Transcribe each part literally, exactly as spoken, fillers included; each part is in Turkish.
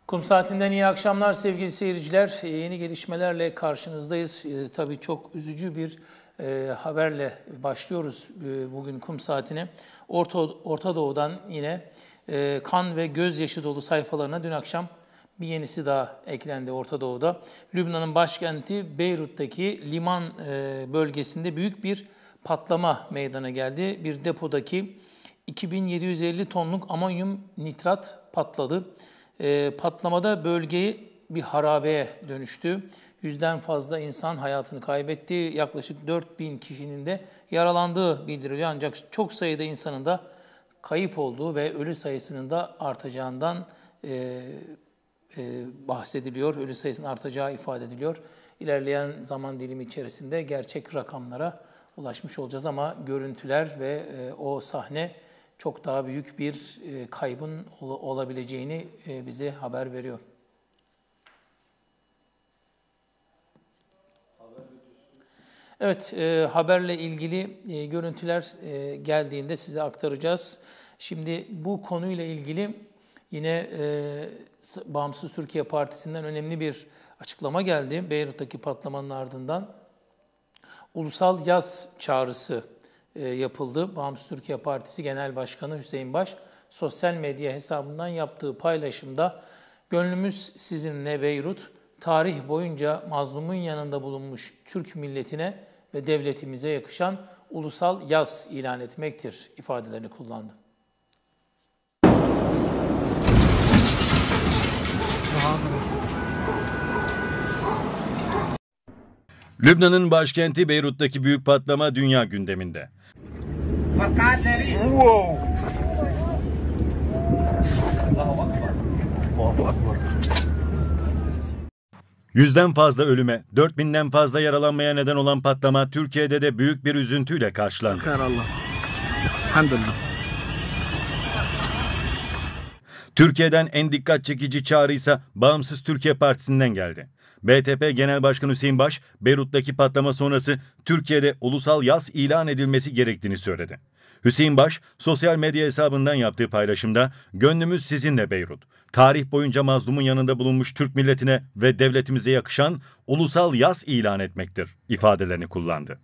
Kum Saatinden iyi akşamlar sevgili seyirciler. E, yeni gelişmelerle karşınızdayız. E, tabii çok üzücü bir e, haberle başlıyoruz e, bugün Kum Saatine. Orta, Orta Doğu'dan yine e, kan ve gözyaşı dolu sayfalarına dün akşam bir yenisi daha eklendi Orta Doğu'da. Lübnan'ın başkenti Beyrut'taki liman e, bölgesinde büyük bir patlama meydana geldi. Bir depodaki iki bin yedi yüz elli tonluk amonyum nitrat patladı. E, patlamada bölgeyi bir harabeye dönüştü. Yüzden fazla insan hayatını kaybetti. Yaklaşık dört bin kişinin de yaralandığı bildiriliyor. Ancak çok sayıda insanın da kayıp olduğu ve ölü sayısının da artacağından e, e, bahsediliyor. Ölü sayısının artacağı ifade ediliyor. İlerleyen zaman dilimi içerisinde gerçek rakamlara ulaşmış olacağız ama görüntüler ve e, o sahne çok daha büyük bir e, kaybın ol, olabileceğini e, bize haber veriyor. Evet, e, haberle ilgili e, görüntüler e, geldiğinde size aktaracağız. Şimdi bu konuyla ilgili yine e, Bağımsız Türkiye Partisi'nden önemli bir açıklama geldi. Beyrut'taki patlamanın ardından ulusal yaz çağrısı e, yapıldı. Bağımsız Türkiye Partisi Genel Başkanı Hüseyin Baş, sosyal medya hesabından yaptığı paylaşımda "Gönlümüz sizinle Beyrut, tarih boyunca mazlumun yanında bulunmuş Türk milletine ve devletimize yakışan ulusal yaz ilan etmektir" ifadelerini kullandı. Lübnan'ın başkenti Beyrut'taki büyük patlama dünya gündeminde. Yüzden fazla ölüme, dört binden fazla yaralanmaya neden olan patlama Türkiye'de de büyük bir üzüntüyle karşılandı. Türkiye'den en dikkat çekici çağrı ise Bağımsız Türkiye Partisi'nden geldi. B T P Genel Başkanı Hüseyin Baş, Beyrut'taki patlama sonrası Türkiye'de ulusal yaz ilan edilmesi gerektiğini söyledi. Hüseyin Baş, sosyal medya hesabından yaptığı paylaşımda "Gönlümüz sizinle Beyrut, tarih boyunca mazlumun yanında bulunmuş Türk milletine ve devletimize yakışan ulusal yaz ilan etmektir" ifadelerini kullandı.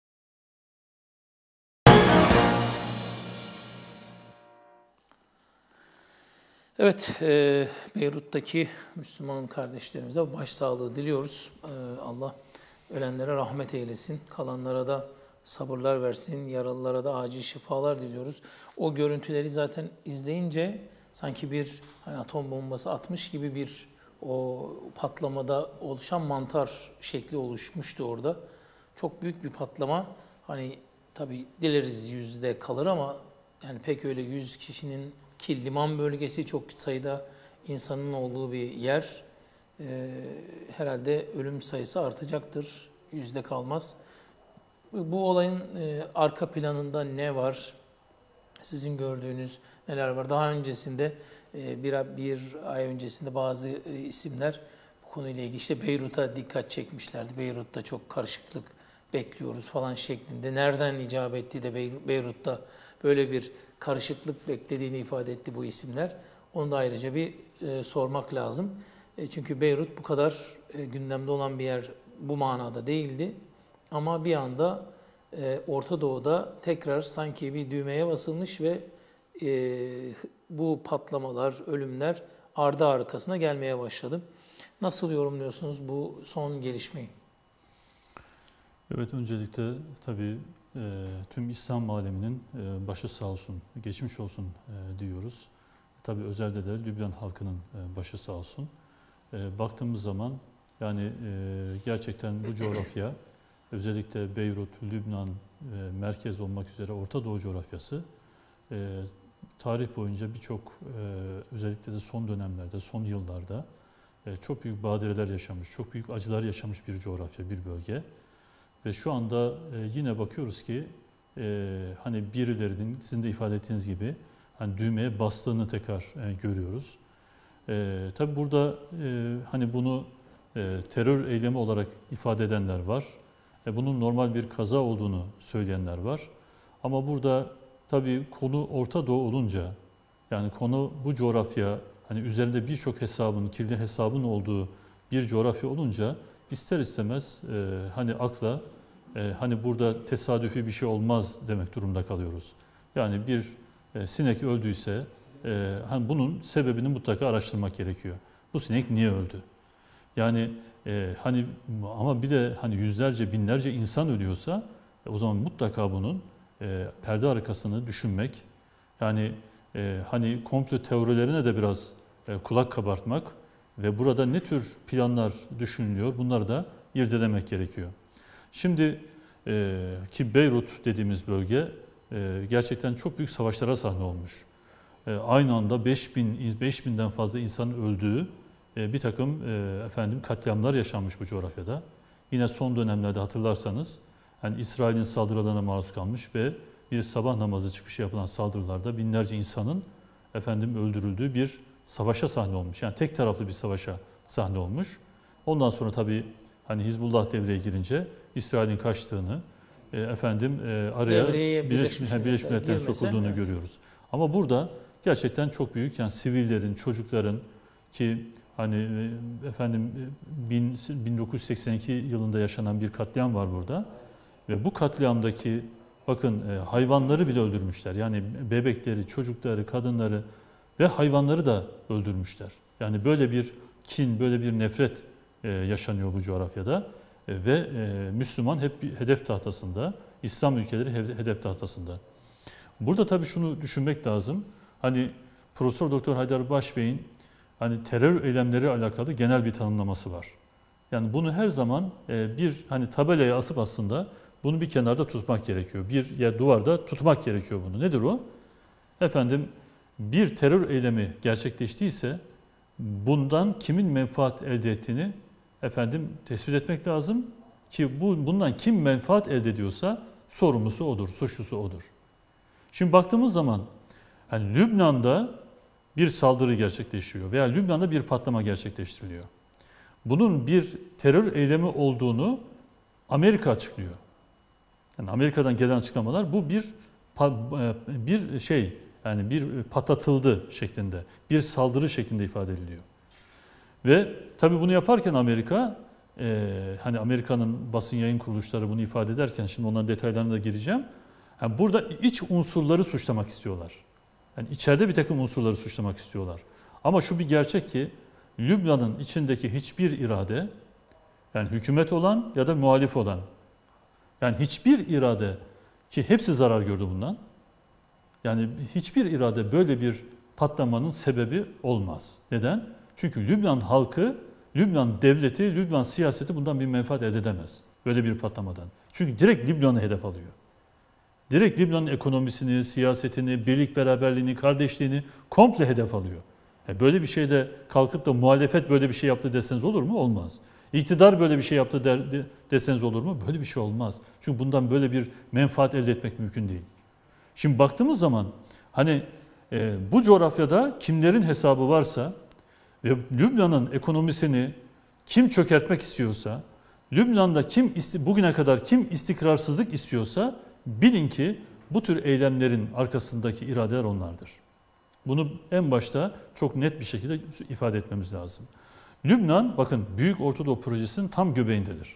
Evet, e, Beyrut'taki Müslüman kardeşlerimize başsağlığı diliyoruz. E, Allah ölenlere rahmet eylesin, kalanlara da sabırlar versin, yaralılara da acil şifalar diliyoruz. O görüntüleri zaten izleyince sanki bir hani atom bombası atmış gibi bir o patlamada oluşan mantar şekli oluşmuştu orada. Çok büyük bir patlama. Hani tabii dileriz yüzde kalır ama yani pek öyle yüz kişinin ki liman bölgesi çok sayıda insanın olduğu bir yer. Ee, herhalde ölüm sayısı artacaktır. Yüzde kalmaz. Bu olayın e, arka planında ne var? Sizin gördüğünüz neler var? Daha öncesinde e, bir, bir ay öncesinde bazı e, isimler bu konuyla ilgili işte Beyrut'a dikkat çekmişlerdi. Beyrut'ta çok karışıklık bekliyoruz falan şeklinde. Nereden icap etti de Beyrut'ta böyle bir karışıklık beklediğini ifade etti bu isimler. Onu da ayrıca bir e, sormak lazım. E, çünkü Beyrut bu kadar e, gündemde olan bir yer bu manada değildi. Ama bir anda e, Orta Doğu'da tekrar sanki bir düğmeye basılmış ve e, bu patlamalar, ölümler ardı arkasına gelmeye başladı. Nasıl yorumluyorsunuz bu son gelişmeyi? Evet, öncelikle tabii e, tüm İslam aleminin e, başı sağ olsun, geçmiş olsun e, diyoruz. Tabii özelde de Lübnan halkının e, başı sağ olsun. E, baktığımız zaman yani e, gerçekten bu coğrafya, özellikle Beyrut, Lübnan, e, merkez olmak üzere Orta Doğu coğrafyası e, tarih boyunca birçok e, özellikle de son dönemlerde, son yıllarda e, çok büyük badireler yaşamış, çok büyük acılar yaşamış bir coğrafya, bir bölge. Ve şu anda e, yine bakıyoruz ki e, hani birilerinin sizin de ifade ettiğiniz gibi hani düğmeye bastığını tekrar e, görüyoruz. E, tabii burada e, hani bunu e, terör eylemi olarak ifade edenler var. E, bunun normal bir kaza olduğunu söyleyenler var. Ama burada tabii konu Orta Doğu olunca, yani konu bu coğrafya hani üzerinde birçok hesabın, kirli hesabın olduğu bir coğrafya olunca ister istemez e, hani akla e, hani burada tesadüfi bir şey olmaz demek durumunda kalıyoruz. Yani bir e, sinek öldüyse e, hani bunun sebebini mutlaka araştırmak gerekiyor. Bu sinek niye öldü? Yani e, hani ama bir de hani yüzlerce, binlerce insan ölüyorsa e, o zaman mutlaka bunun e, perde arkasını düşünmek, yani e, hani komplo teorilerine de biraz e, kulak kabartmak ve burada ne tür planlar düşünülüyor, bunları da irdelemek gerekiyor. Şimdi e, ki Beyrut dediğimiz bölge e, gerçekten çok büyük savaşlara sahne olmuş. E, aynı anda beş bin, beş binden fazla insanın öldüğü e, bir takım e, efendim katliamlar yaşanmış bu coğrafyada. Yine son dönemlerde hatırlarsanız yani İsrail'in saldırılarına maruz kalmış ve bir sabah namazı çıkışı yapılan saldırılarda binlerce insanın efendim öldürüldüğü bir savaşa sahne olmuş. Yani tek taraflı bir savaşa sahne olmuş. Ondan sonra tabii hani Hizbullah devreye girince İsrail'in kaçtığını e, efendim e, araya Devreye Birleşmiş, Birleşmiş Birleşmiş Milletler'in Milletler sokulduğunu girmese, evet. görüyoruz. Ama burada gerçekten çok büyük, yani sivillerin, çocukların ki hani e, efendim e, bin dokuz yüz seksen iki yılında yaşanan bir katliam var burada ve bu katliamdaki bakın e, hayvanları bile öldürmüşler. Yani bebekleri, çocukları, kadınları ve hayvanları da öldürmüşler. Yani böyle bir kin, böyle bir nefret e, yaşanıyor bu coğrafyada e, ve e, Müslüman hep bir hedef tahtasında, İslam ülkeleri hedef tahtasında. Burada tabii şunu düşünmek lazım. Hani Profesör Doktor Haydar Başbey'in hani terör eylemleri alakalı genel bir tanımlaması var. Yani bunu her zaman e, bir hani tabelaya asıp aslında bunu bir kenarda tutmak gerekiyor. Bir ya duvarda tutmak gerekiyor bunu. Nedir o? Efendim bir terör eylemi gerçekleştiyse bundan kimin menfaat elde ettiğini efendim tespit etmek lazım ki bu bundan kim menfaat elde ediyorsa sorumlusu odur, suçlusu odur. Şimdi baktığımız zaman hani Lübnan'da bir saldırı gerçekleşiyor veya Lübnan'da bir patlama gerçekleştiriliyor. Bunun bir terör eylemi olduğunu Amerika açıklıyor. Yani Amerika'dan gelen açıklamalar bu bir bir şey, yani bir patlatıldı şeklinde, bir saldırı şeklinde ifade ediliyor. Ve tabii bunu yaparken Amerika, e, hani Amerika'nın basın yayın kuruluşları bunu ifade ederken, şimdi onların detaylarına da gireceğim. Yani burada iç unsurları suçlamak istiyorlar. Yani içeride bir takım unsurları suçlamak istiyorlar. Ama şu bir gerçek ki Lübnan'ın içindeki hiçbir irade, yani hükümet olan ya da muhalif olan, yani hiçbir irade, ki hepsi zarar gördü bundan, yani hiçbir irade böyle bir patlamanın sebebi olmaz. Neden? Çünkü Lübnan halkı, Lübnan devleti, Lübnan siyaseti bundan bir menfaat elde edemez. Böyle bir patlamadan. Çünkü direkt Lübnan'ı hedef alıyor. Direkt Lübnan'ın ekonomisini, siyasetini, birlik beraberliğini, kardeşliğini komple hedef alıyor. E böyle bir şeyde kalkıp da muhalefet böyle bir şey yaptı deseniz olur mu? Olmaz. İktidar böyle bir şey yaptı der, deseniz olur mu? Böyle bir şey olmaz. Çünkü bundan böyle bir menfaat elde etmek mümkün değil. Şimdi baktığımız zaman hani e, bu coğrafyada kimlerin hesabı varsa ve Lübnan'ın ekonomisini kim çökertmek istiyorsa, Lübnan'da kim bugüne kadar kim istikrarsızlık istiyorsa bilin ki bu tür eylemlerin arkasındaki iradeler onlardır. Bunu en başta çok net bir şekilde ifade etmemiz lazım. Lübnan bakın Büyük Orta Doğu Projesi'nin tam göbeğindedir.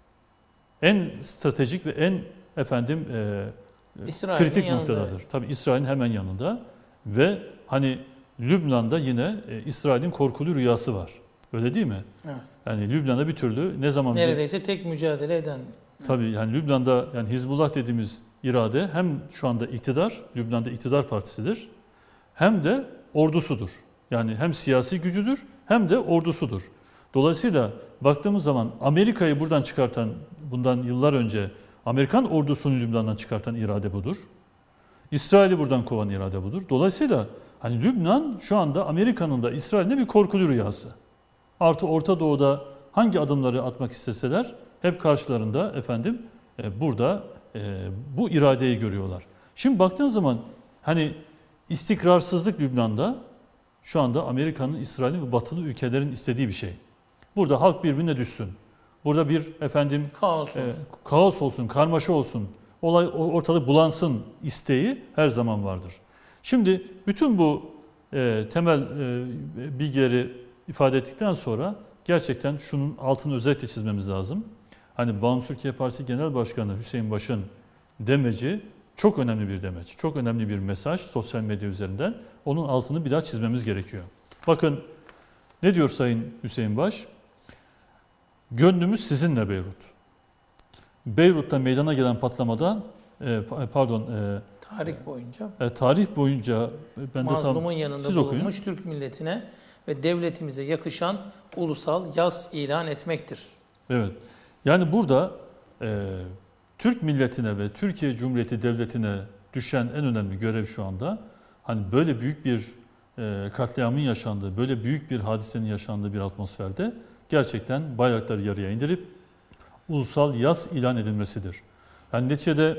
En stratejik ve en efendim e, kritik noktadadır. Evet. Tabii İsrail'in hemen yanında ve hani Lübnan'da yine e, İsrail'in korkulu rüyası var. Öyle değil mi? Evet. Yani Lübnan'a bir türlü ne zaman neredeyse bir, tek mücadele eden. tabii yani Lübnan'da yani Hizbullah dediğimiz irade hem şu anda iktidar, Lübnan'da iktidar partisidir, hem de ordusudur. Yani hem siyasi gücüdür hem de ordusudur. Dolayısıyla baktığımız zaman Amerika'yı buradan çıkartan, bundan yıllar önce Amerikan ordusunu Lübnan'dan çıkartan irade budur. İsrail'i buradan kovan irade budur. Dolayısıyla hani Lübnan şu anda Amerika'nın da İsrail'in de bir korkulu rüyası. Artı Orta Doğu'da hangi adımları atmak isteseler hep karşılarında efendim e, burada e, bu iradeyi görüyorlar. Şimdi baktığınız zaman hani istikrarsızlık Lübnan'da şu anda Amerika'nın, İsrail'in ve Batılı ülkelerin istediği bir şey. Burada halk birbirine düşsün. Burada bir efendim kaos olsun, e, kaos olsun, karmaşa olsun, olay ortalık bulansın isteği her zaman vardır. Şimdi bütün bu e, temel e, bilgileri ifade ettikten sonra gerçekten şunun altını özellikle çizmemiz lazım. Hani Bağımsız Türkiye Partisi Genel Başkanı Hüseyin Baş'ın demeci çok önemli bir demeç, çok önemli bir mesaj sosyal medya üzerinden. Onun altını bir daha çizmemiz gerekiyor. Bakın ne diyor Sayın Hüseyin Baş? Gönlümüz sizinle Beyrut. Beyrut'ta meydana gelen patlamada, e, pardon, e, Tarih boyunca e, tarih boyunca ben de mazlumun tam yanında siz okuyun. bulunmuş Türk milletine ve devletimize yakışan ulusal yas ilan etmektir. Evet. Yani burada e, Türk milletine ve Türkiye Cumhuriyeti Devleti'ne düşen en önemli görev şu anda, hani böyle büyük bir e, katliamın yaşandığı, böyle büyük bir hadisenin yaşandığı bir atmosferde gerçekten bayrakları yarıya indirip ulusal yas ilan edilmesidir. Yani neticede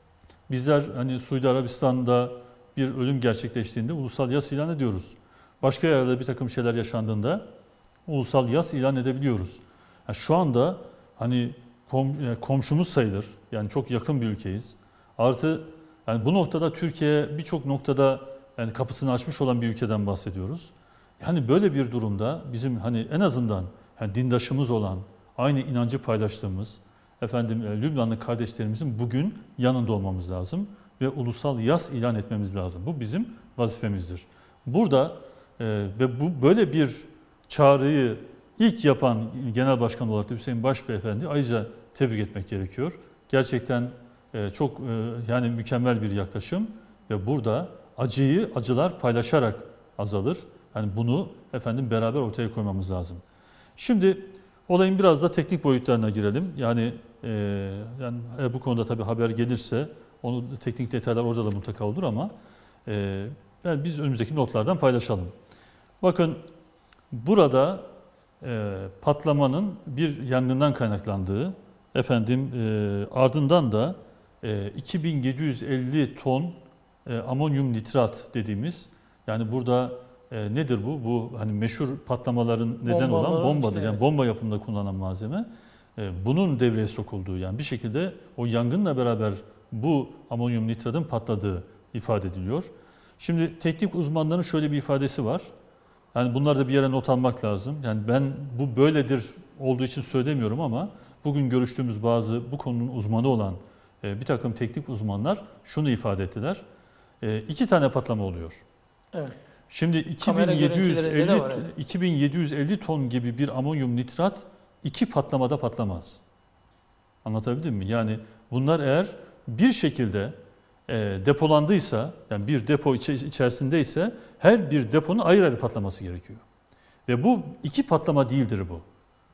bizler hani Suudi Arabistan'da bir ölüm gerçekleştiğinde ulusal yas ilan ediyoruz. Başka yerlerde bir takım şeyler yaşandığında ulusal yas ilan edebiliyoruz. Yani şu anda hani kom, komşumuz sayılır. Yani çok yakın bir ülkeyiz. Artı yani bu noktada Türkiye birçok noktada yani kapısını açmış olan bir ülkeden bahsediyoruz. Yani böyle bir durumda bizim hani en azından yani dindaşımız olan, aynı inancı paylaştığımız efendim Lübnanlı kardeşlerimizin bugün yanında olmamız lazım ve ulusal yas ilan etmemiz lazım. Bu bizim vazifemizdir. Burada e, ve bu böyle bir çağrıyı ilk yapan Genel Başkan olarak da Hüseyin Baş Beyefendi ayrıca tebrik etmek gerekiyor. Gerçekten e, çok e, yani mükemmel bir yaklaşım ve burada acıyı acılar paylaşarak azalır. Yani bunu efendim beraber ortaya koymamız lazım. Şimdi olayın biraz da teknik boyutlarına girelim. Yani, e, yani bu konuda tabii haber gelirse onu teknik detaylar orada da mutlaka olur ama e, yani biz önümüzdeki notlardan paylaşalım. Bakın burada e, patlamanın bir yangından kaynaklandığı, efendim e, ardından da e, iki bin yedi yüz elli ton e, amonyum nitrat dediğimiz, yani burada e, nedir bu? Bu hani meşhur patlamaların neden Bombaların olan bombadır. içine, Yani evet. bomba yapımında kullanılan malzeme. E, bunun devreye sokulduğu, yani bir şekilde o yangınla beraber bu amonyum nitratın patladığı ifade ediliyor. Şimdi teknik uzmanların şöyle bir ifadesi var. Yani bunları da bir yere not almak lazım. Yani ben bu böyledir olduğu için söylemiyorum ama bugün görüştüğümüz bazı bu konunun uzmanı olan e, bir takım teknik uzmanlar şunu ifade ettiler. E, iki tane patlama oluyor. Evet. Şimdi Kamera görüntülerinde de var, evet. iki bin yedi yüz elli ton gibi bir amonyum nitrat iki patlamada patlamaz. Anlatabildim mi? Yani bunlar eğer bir şekilde e, depolandıysa, yani bir depo içi, içerisindeyse her bir deponun ayrı ayrı patlaması gerekiyor. Ve bu iki patlama değildir bu.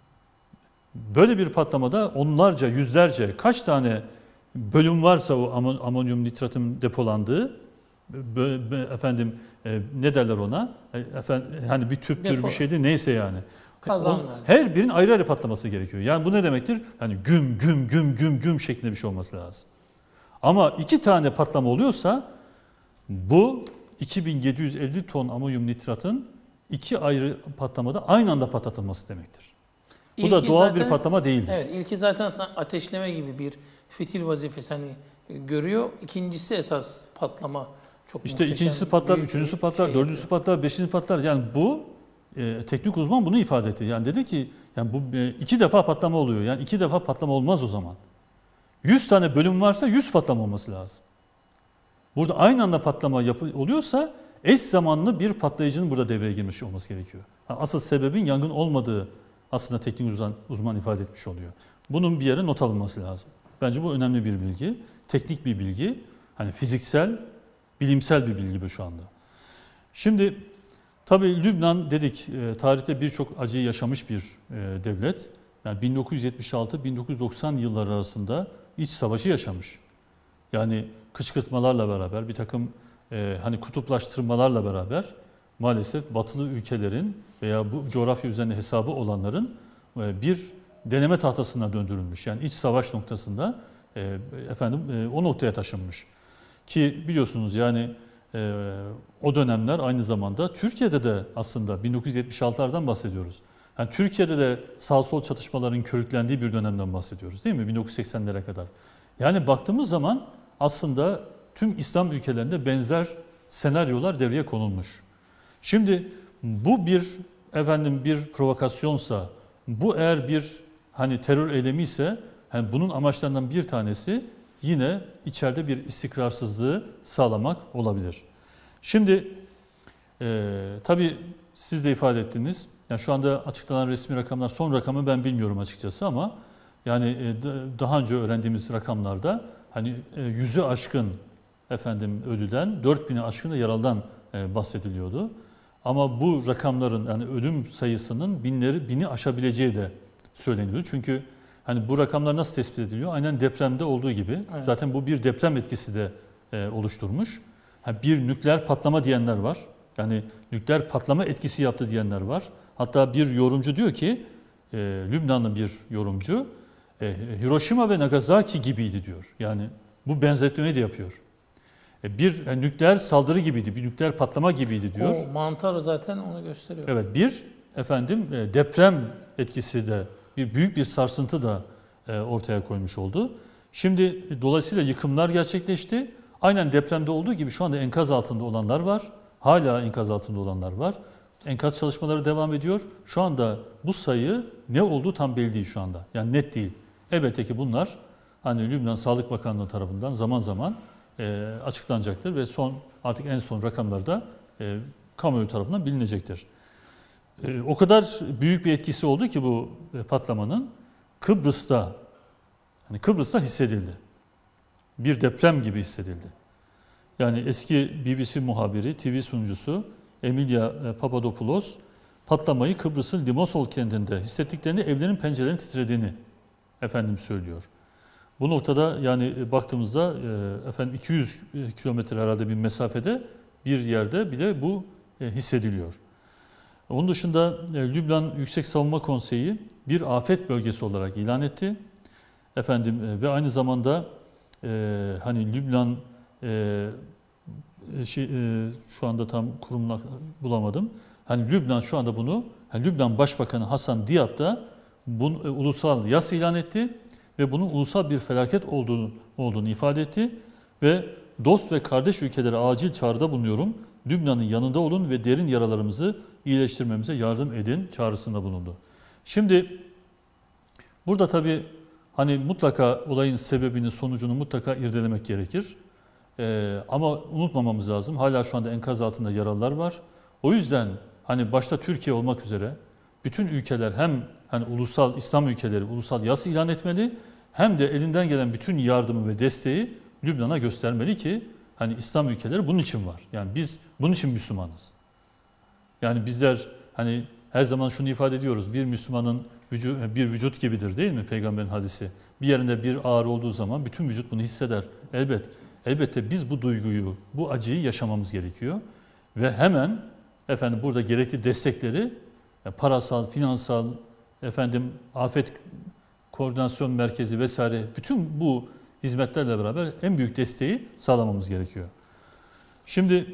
Böyle bir patlamada onlarca, yüzlerce, kaç tane bölüm varsa o amonyum nitratın depolandığı, efendim e, ne derler ona? E, efendim hani bir tüptür, Depo. bir şeydir, neyse yani. Kazanlar. On, her birinin ayrı ayrı patlaması gerekiyor. Yani bu ne demektir? Yani güm güm güm güm güm şeklinde bir şey olması lazım. Ama iki tane patlama oluyorsa bu iki bin yedi yüz elli ton amonyum nitratın iki ayrı patlamada aynı anda patlatılması demektir. Bu İlki da doğal zaten, bir patlama değildir. Evet, ilki zaten ateşleme gibi bir fitil vazifesi hani görüyor. İkincisi esas patlama çok İşte muhteşem. ikincisi patlar, büyük üçüncüsü bir patlar, şey dördüncüsü yapıyor. patlar, beşinci patlar. Yani bu e, teknik uzman bunu ifade etti. Yani dedi ki yani bu e, iki defa patlama oluyor. Yani iki defa patlama olmaz o zaman. yüz tane bölüm varsa yüz patlama olması lazım. Burada aynı anda patlama yapı, oluyorsa eş zamanlı bir patlayıcının burada devreye girmiş olması gerekiyor. Yani asıl sebebin yangın olmadığı aslında teknik uzman, uzman ifade etmiş oluyor. Bunun bir yere not alınması lazım. Bence bu önemli bir bilgi. Teknik bir bilgi. Hani fiziksel, bilimsel bir bilgi bu şu anda. Şimdi tabii Lübnan dedik e, tarihte birçok acıyı yaşamış bir e, devlet. Yani bin dokuz yüz yetmiş altı bin dokuz yüz doksan yılları arasında iç savaşı yaşamış. Yani kışkırtmalarla beraber bir takım e, hani kutuplaştırmalarla beraber maalesef batılı ülkelerin veya bu coğrafya üzerinde hesabı olanların e, bir deneme tahtasına döndürülmüş. Yani iç savaş noktasında e, efendim e, o noktaya taşınmış. Ki biliyorsunuz yani e, o dönemler aynı zamanda Türkiye'de de aslında bin dokuz yüz yetmiş altılardan bahsediyoruz. Yani Türkiye'de de sağ sol çatışmaların körüklendiği bir dönemden bahsediyoruz değil mi? bin dokuz yüz seksenlere kadar. Yani baktığımız zaman aslında tüm İslam ülkelerinde benzer senaryolar devreye konulmuş. Şimdi bu bir efendim bir provokasyonsa, bu eğer bir hani terör eylemi ise, yani bunun amaçlarından bir tanesi yine içeride bir istikrarsızlığı sağlamak olabilir. Şimdi e, tabii siz de ifade ettiniz. Yani şu anda açıklanan resmi rakamlar, son rakamı ben bilmiyorum açıkçası ama yani e, daha önce öğrendiğimiz rakamlarda hani e, yüzü aşkın efendim ölüden, dört bini aşkın da yaralıdan e, bahsediliyordu. Ama bu rakamların yani ölüm sayısının binleri bini aşabileceği de söyleniyor. Çünkü hani bu rakamlar nasıl tespit ediliyor? Aynen depremde olduğu gibi. Evet. Zaten bu bir deprem etkisi de e, oluşturmuş. Ha, bir nükleer patlama diyenler var. Yani nükleer patlama etkisi yaptı diyenler var. Hatta bir yorumcu diyor ki, e, Lübnanlı bir yorumcu, e, Hiroşima ve Nagasaki gibiydi diyor. Yani bu benzetmeyi de yapıyor. E, bir e, nükleer saldırı gibiydi, bir nükleer patlama gibiydi diyor. O mantar zaten onu gösteriyor. Evet, bir efendim e, deprem etkisi de, bir büyük bir sarsıntı da e, ortaya koymuş oldu. Şimdi e, dolayısıyla yıkımlar gerçekleşti. Aynen depremde olduğu gibi şu anda enkaz altında olanlar var. Hala enkaz altında olanlar var. Enkaz çalışmaları devam ediyor. Şu anda bu sayı ne olduğu tam belli değil şu anda. Yani net değil. Elbette ki bunlar hani Lübnan Sağlık Bakanlığı tarafından zaman zaman e, açıklanacaktır ve son artık en son rakamları da e, kamuoyu tarafından bilinecektir. E, o kadar büyük bir etkisi oldu ki bu e, patlamanın Kıbrıs'ta, hani Kıbrıs'ta hissedildi. Bir deprem gibi hissedildi. Yani eski B B C muhabiri, T V sunucusu Emilia Papadopoulos patlamayı Kıbrıs'ın Limassol kentinde hissettiklerini, evlerin pencerelerinin titrediğini efendim söylüyor. Bu noktada yani baktığımızda efendim iki yüz kilometre herhalde bir mesafede bir yerde bile bu hissediliyor. Onun dışında Lübnan Yüksek Savunma Konseyi bir afet bölgesi olarak ilan etti. Efendim ve aynı zamanda e, hani Lübnan e, şey, e, şu anda tam kurumla bulamadım. Hani Lübnan şu anda bunu, hani Lübnan Başbakanı Hasan Diab da bunu e, ulusal yas ilan etti ve bunun ulusal bir felaket olduğunu, olduğunu ifade etti ve dost ve kardeş ülkelere acil çağrıda bulunuyorum. Lübnan'ın yanında olun ve derin yaralarımızı iyileştirmemize yardım edin çağrısında bulundu. Şimdi burada tabii hani mutlaka olayın sebebini, sonucunu mutlaka irdelemek gerekir. Ee, ama unutmamamız lazım. Hala şu anda enkaz altında yaralılar var. O yüzden hani başta Türkiye olmak üzere bütün ülkeler hem hani ulusal İslam ülkeleri ulusal yas ilan etmeli, hem de elinden gelen bütün yardımı ve desteği Lübnan'a göstermeli ki hani İslam ülkeleri bunun için var. Yani biz bunun için Müslümanız. Yani bizler hani her zaman şunu ifade ediyoruz. Bir Müslümanın vücut, bir vücut gibidir değil mi Peygamberin hadisi? Bir yerinde bir ağrı olduğu zaman bütün vücut bunu hisseder. Elbet, elbette biz bu duyguyu, bu acıyı yaşamamız gerekiyor. Ve hemen efendim burada gerekli destekleri parasal, finansal, efendim afet koordinasyon merkezi vesaire bütün bu hizmetlerle beraber en büyük desteği sağlamamız gerekiyor. Şimdi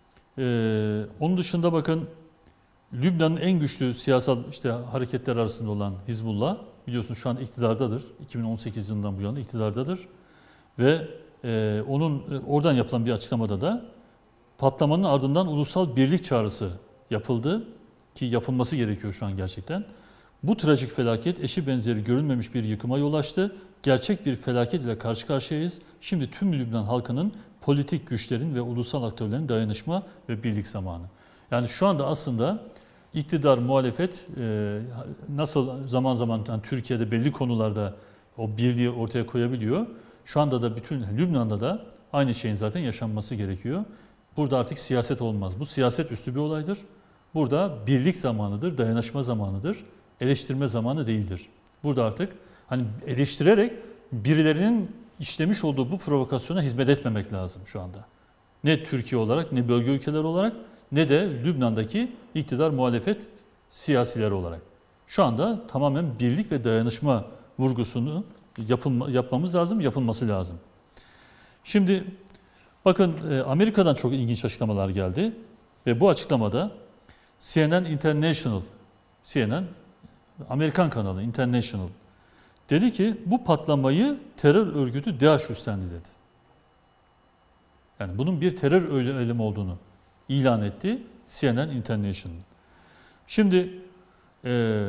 e, onun dışında bakın Lübnan'ın en güçlü siyasal işte hareketler arasında olan Hizbullah biliyorsunuz şu an iktidardadır. iki bin on sekiz yılından bu yana iktidardadır. Ve e, onun oradan yapılan bir açıklamada da patlamanın ardından ulusal birlik çağrısı yapıldı ki yapılması gerekiyor şu an gerçekten. Bu trajik felaket eşi benzeri görülmemiş bir yıkıma yol açtı. Gerçek bir felaket ile karşı karşıyayız. Şimdi tüm Lübnan halkının, politik güçlerin ve ulusal aktörlerin dayanışma ve birlik zamanı. Yani şu anda aslında iktidar, muhalefet e, nasıl zaman zaman yani Türkiye'de belli konularda o birliği ortaya koyabiliyor. Şu anda da bütün Lübnan'da da aynı şeyin zaten yaşanması gerekiyor. Burada artık siyaset olmaz. Bu siyaset üstü bir olaydır. Burada birlik zamanıdır, dayanışma zamanıdır. Eleştirme zamanı değildir. Burada artık hani eleştirerek birilerinin işlemiş olduğu bu provokasyona hizmet etmemek lazım şu anda. Ne Türkiye olarak, ne bölge ülkeler olarak, ne de Lübnan'daki iktidar muhalefet siyasileri olarak. Şu anda tamamen birlik ve dayanışma vurgusunu yapılma, yapmamız lazım, yapılması lazım. Şimdi bakın Amerika'dan çok ilginç açıklamalar geldi ve bu açıklamada C N N International, C N N Amerikan kanalı International dedi ki bu patlamayı terör örgütü DAEŞ üstlendi dedi. Yani bunun bir terör eylemi olduğunu ilan etti. C N N International. Şimdi e,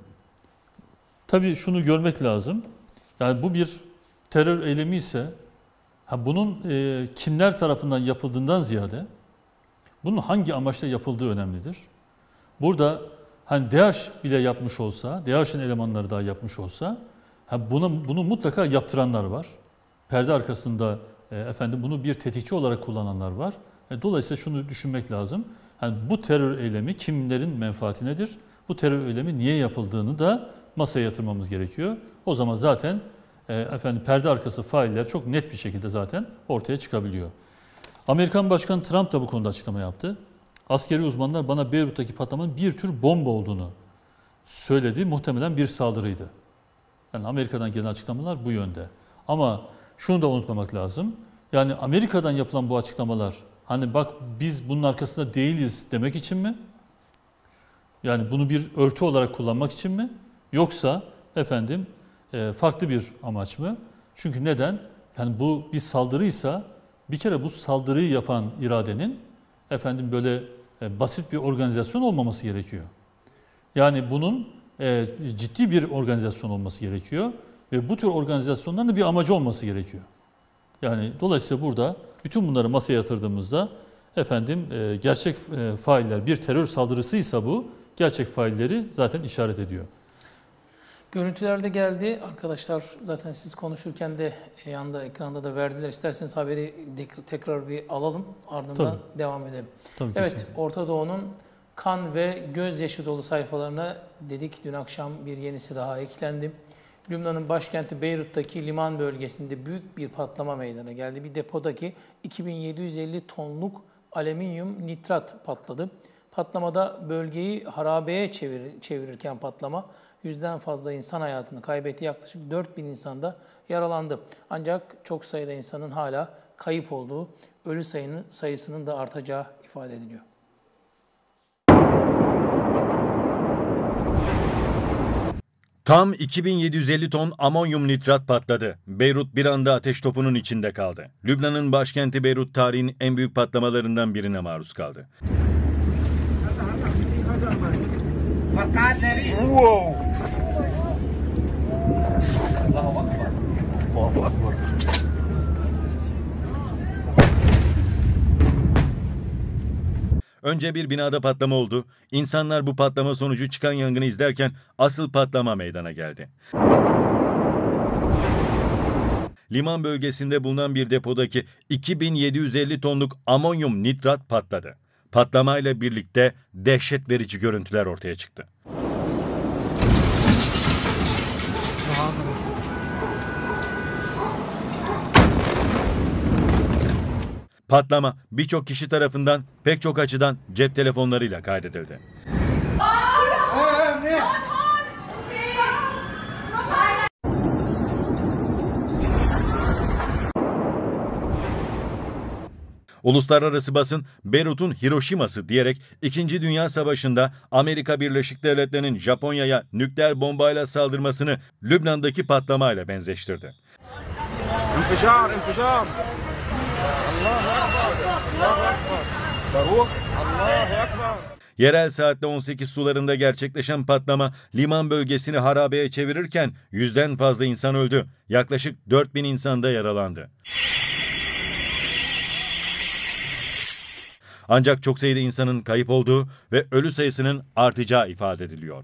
tabii şunu görmek lazım. Yani bu bir terör eylemi ise ha bunun e, kimler tarafından yapıldığından ziyade bunun hangi amaçla yapıldığı önemlidir. Burada hani DAEŞ bile yapmış olsa, DAEŞ'in elemanları daha yapmış olsa ha buna, bunu mutlaka yaptıranlar var. Perde arkasında e, efendim bunu bir tetikçi olarak kullananlar var. E, dolayısıyla şunu düşünmek lazım. Yani bu terör eylemi kimlerin menfaati nedir? Bu terör eylemi niye yapıldığını da masaya yatırmamız gerekiyor. O zaman zaten e, efendim perde arkası failler çok net bir şekilde zaten ortaya çıkabiliyor. Amerikan Başkanı Trump da bu konuda açıklama yaptı. Askeri uzmanlar bana Beyrut'taki patlamanın bir tür bomba olduğunu söyledi. Muhtemelen bir saldırıydı. Yani Amerika'dan gelen açıklamalar bu yönde. Ama şunu da unutmamak lazım. Yani Amerika'dan yapılan bu açıklamalar hani bak biz bunun arkasında değiliz demek için mi? Yani bunu bir örtü olarak kullanmak için mi? Yoksa efendim farklı bir amaç mı? Çünkü neden? Yani bu bir saldırıysa bir kere bu saldırıyı yapan iradenin efendim böyle basit bir organizasyon olmaması gerekiyor. Yani bunun ciddi bir organizasyon olması gerekiyor ve bu tür organizasyonların da bir amacı olması gerekiyor. Yani dolayısıyla burada bütün bunları masaya yatırdığımızda efendim gerçek failler bir terör saldırısıysa bu gerçek failleri zaten işaret ediyor. Görüntülerde geldi. Arkadaşlar zaten siz konuşurken de yanda ekranda da verdiler. İsterseniz haberi tekrar bir alalım. Ardından Tabii. devam edelim. Tabii, evet, kesinlikle. Orta Doğu'nun kan ve gözyaşı dolu sayfalarına dedik dün akşam bir yenisi daha eklendi. Lübnan'ın başkenti Beyrut'taki liman bölgesinde büyük bir patlama meydana geldi. Bir depodaki iki bin yedi yüz elli tonluk alüminyum nitrat patladı. Patlamada bölgeyi harabeye çevir, çevirirken patlama yüzden fazla insan hayatını kaybetti. Yaklaşık dört bin insan da yaralandı. Ancak çok sayıda insanın hala kayıp olduğu, ölü sayının, sayısının da artacağı ifade ediliyor. Tam iki bin yedi yüz elli ton amonyum nitrat patladı. Beyrut bir anda ateş topunun içinde kaldı. Lübnan'ın başkenti Beyrut tarihin en büyük patlamalarından birine maruz kaldı. Wow. Önce bir binada patlama oldu. İnsanlar bu patlama sonucu çıkan yangını izlerken asıl patlama meydana geldi. Liman bölgesinde bulunan bir depodaki iki bin yedi yüz elli tonluk amonyum nitrat patladı. Patlamayla birlikte dehşet verici görüntüler ortaya çıktı. Patlama birçok kişi tarafından pek çok açıdan cep telefonlarıyla kaydedildi. Uluslararası basın Beyrut'un Hiroşima'sı diyerek İkinci Dünya Savaşı'nda Amerika Birleşik Devletleri'nin Japonya'ya nükleer bombayla saldırmasını Lübnan'daki patlamayla benzeştirdi. İnficar, inficar. Yerel saatte on sekiz sularında gerçekleşen patlama liman bölgesini harabeye çevirirken yüzden fazla insan öldü. Yaklaşık dört bin insan da yaralandı. Ancak çok sayıda insanın kayıp olduğu ve ölü sayısının artacağı ifade ediliyor.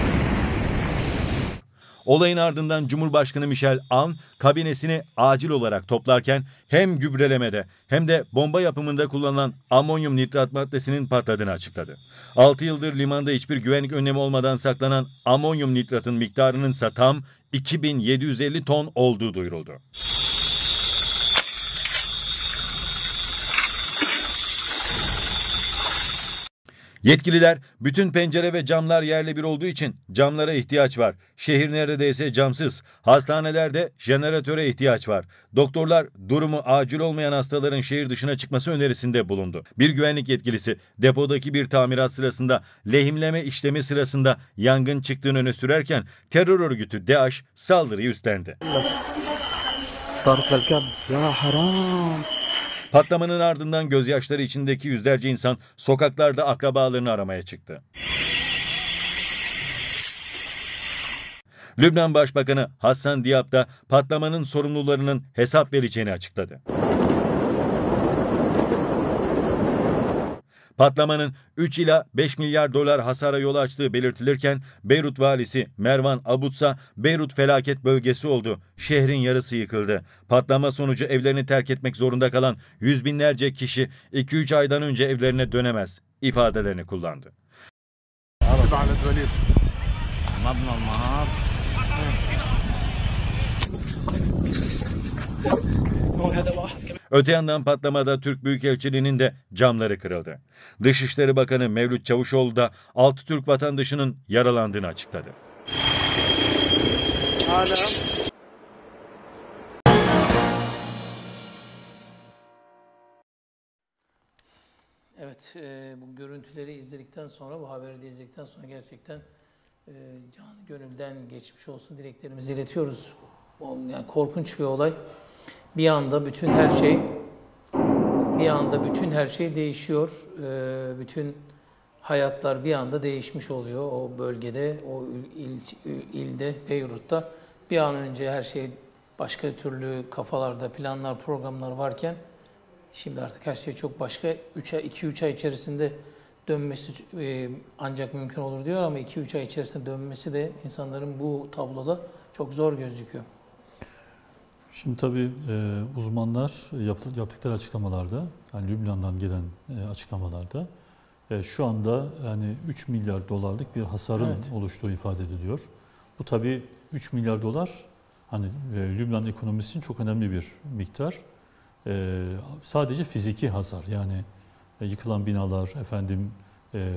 Olayın ardından Cumhurbaşkanı Michel Aoun kabinesini acil olarak toplarken hem gübrelemede hem de bomba yapımında kullanılan amonyum nitrat maddesinin patladığını açıkladı. altı yıldır limanda hiçbir güvenlik önlemi olmadan saklanan amonyum nitratın miktarının ise tam iki bin yedi yüz elli ton olduğu duyuruldu. Yetkililer bütün pencere ve camlar yerle bir olduğu için camlara ihtiyaç var. Şehir neredeyse camsız. Hastanelerde jeneratöre ihtiyaç var. Doktorlar durumu acil olmayan hastaların şehir dışına çıkması önerisinde bulundu. Bir güvenlik yetkilisi depodaki bir tamirat sırasında lehimleme işlemi sırasında yangın çıktığını öne sürerken terör örgütü DAEŞ saldırıyı üstlendi. Patlamanın ardından gözyaşları içindeki yüzlerce insan sokaklarda akrabalarını aramaya çıktı. Lübnan Başbakanı Hassan Diab da patlamanın sorumlularının hesap vereceğini açıkladı. Patlamanın üç ila beş milyar dolar hasara yol açtığı belirtilirken Beyrut valisi Mervan Abutsa, Beyrut felaket bölgesi oldu. Şehrin yarısı yıkıldı. Patlama sonucu evlerini terk etmek zorunda kalan yüz binlerce kişi iki üç aydan önce evlerine dönemez ifadelerini kullandı. Öte yandan patlamada Türk Büyükelçiliği'nin de camları kırıldı. Dışişleri Bakanı Mevlüt Çavuşoğlu da altı Türk vatandaşının yaralandığını açıkladı. Hala. Evet, e, bu görüntüleri izledikten sonra, bu haberi de izledikten sonra gerçekten e, canı gönülden geçmiş olsun dileklerimizi iletiyoruz. Yani korkunç bir olay. Bir anda bütün her şey, bir anda bütün her şey değişiyor. E, bütün hayatlar bir anda değişmiş oluyor o bölgede, o il, ilde, Beyrut'ta. Bir an önce her şey başka türlü kafalarda planlar, programlar varken şimdi artık her şey çok başka. iki üç ay içerisinde dönmesi e, ancak mümkün olur diyor ama iki üç ay içerisinde dönmesi de insanların bu tabloda çok zor gözüküyor. Şimdi tabii e, uzmanlar yaptıkları açıklamalarda, yani Lübnan'dan gelen e, açıklamalarda e, şu anda yani üç milyar dolarlık bir hasarın evet. oluştuğu ifade ediliyor. Bu tabii üç milyar dolar hani e, Lübnan ekonomisi için çok önemli bir miktar. E, sadece fiziki hasar, yani e, yıkılan binalar, efendim e,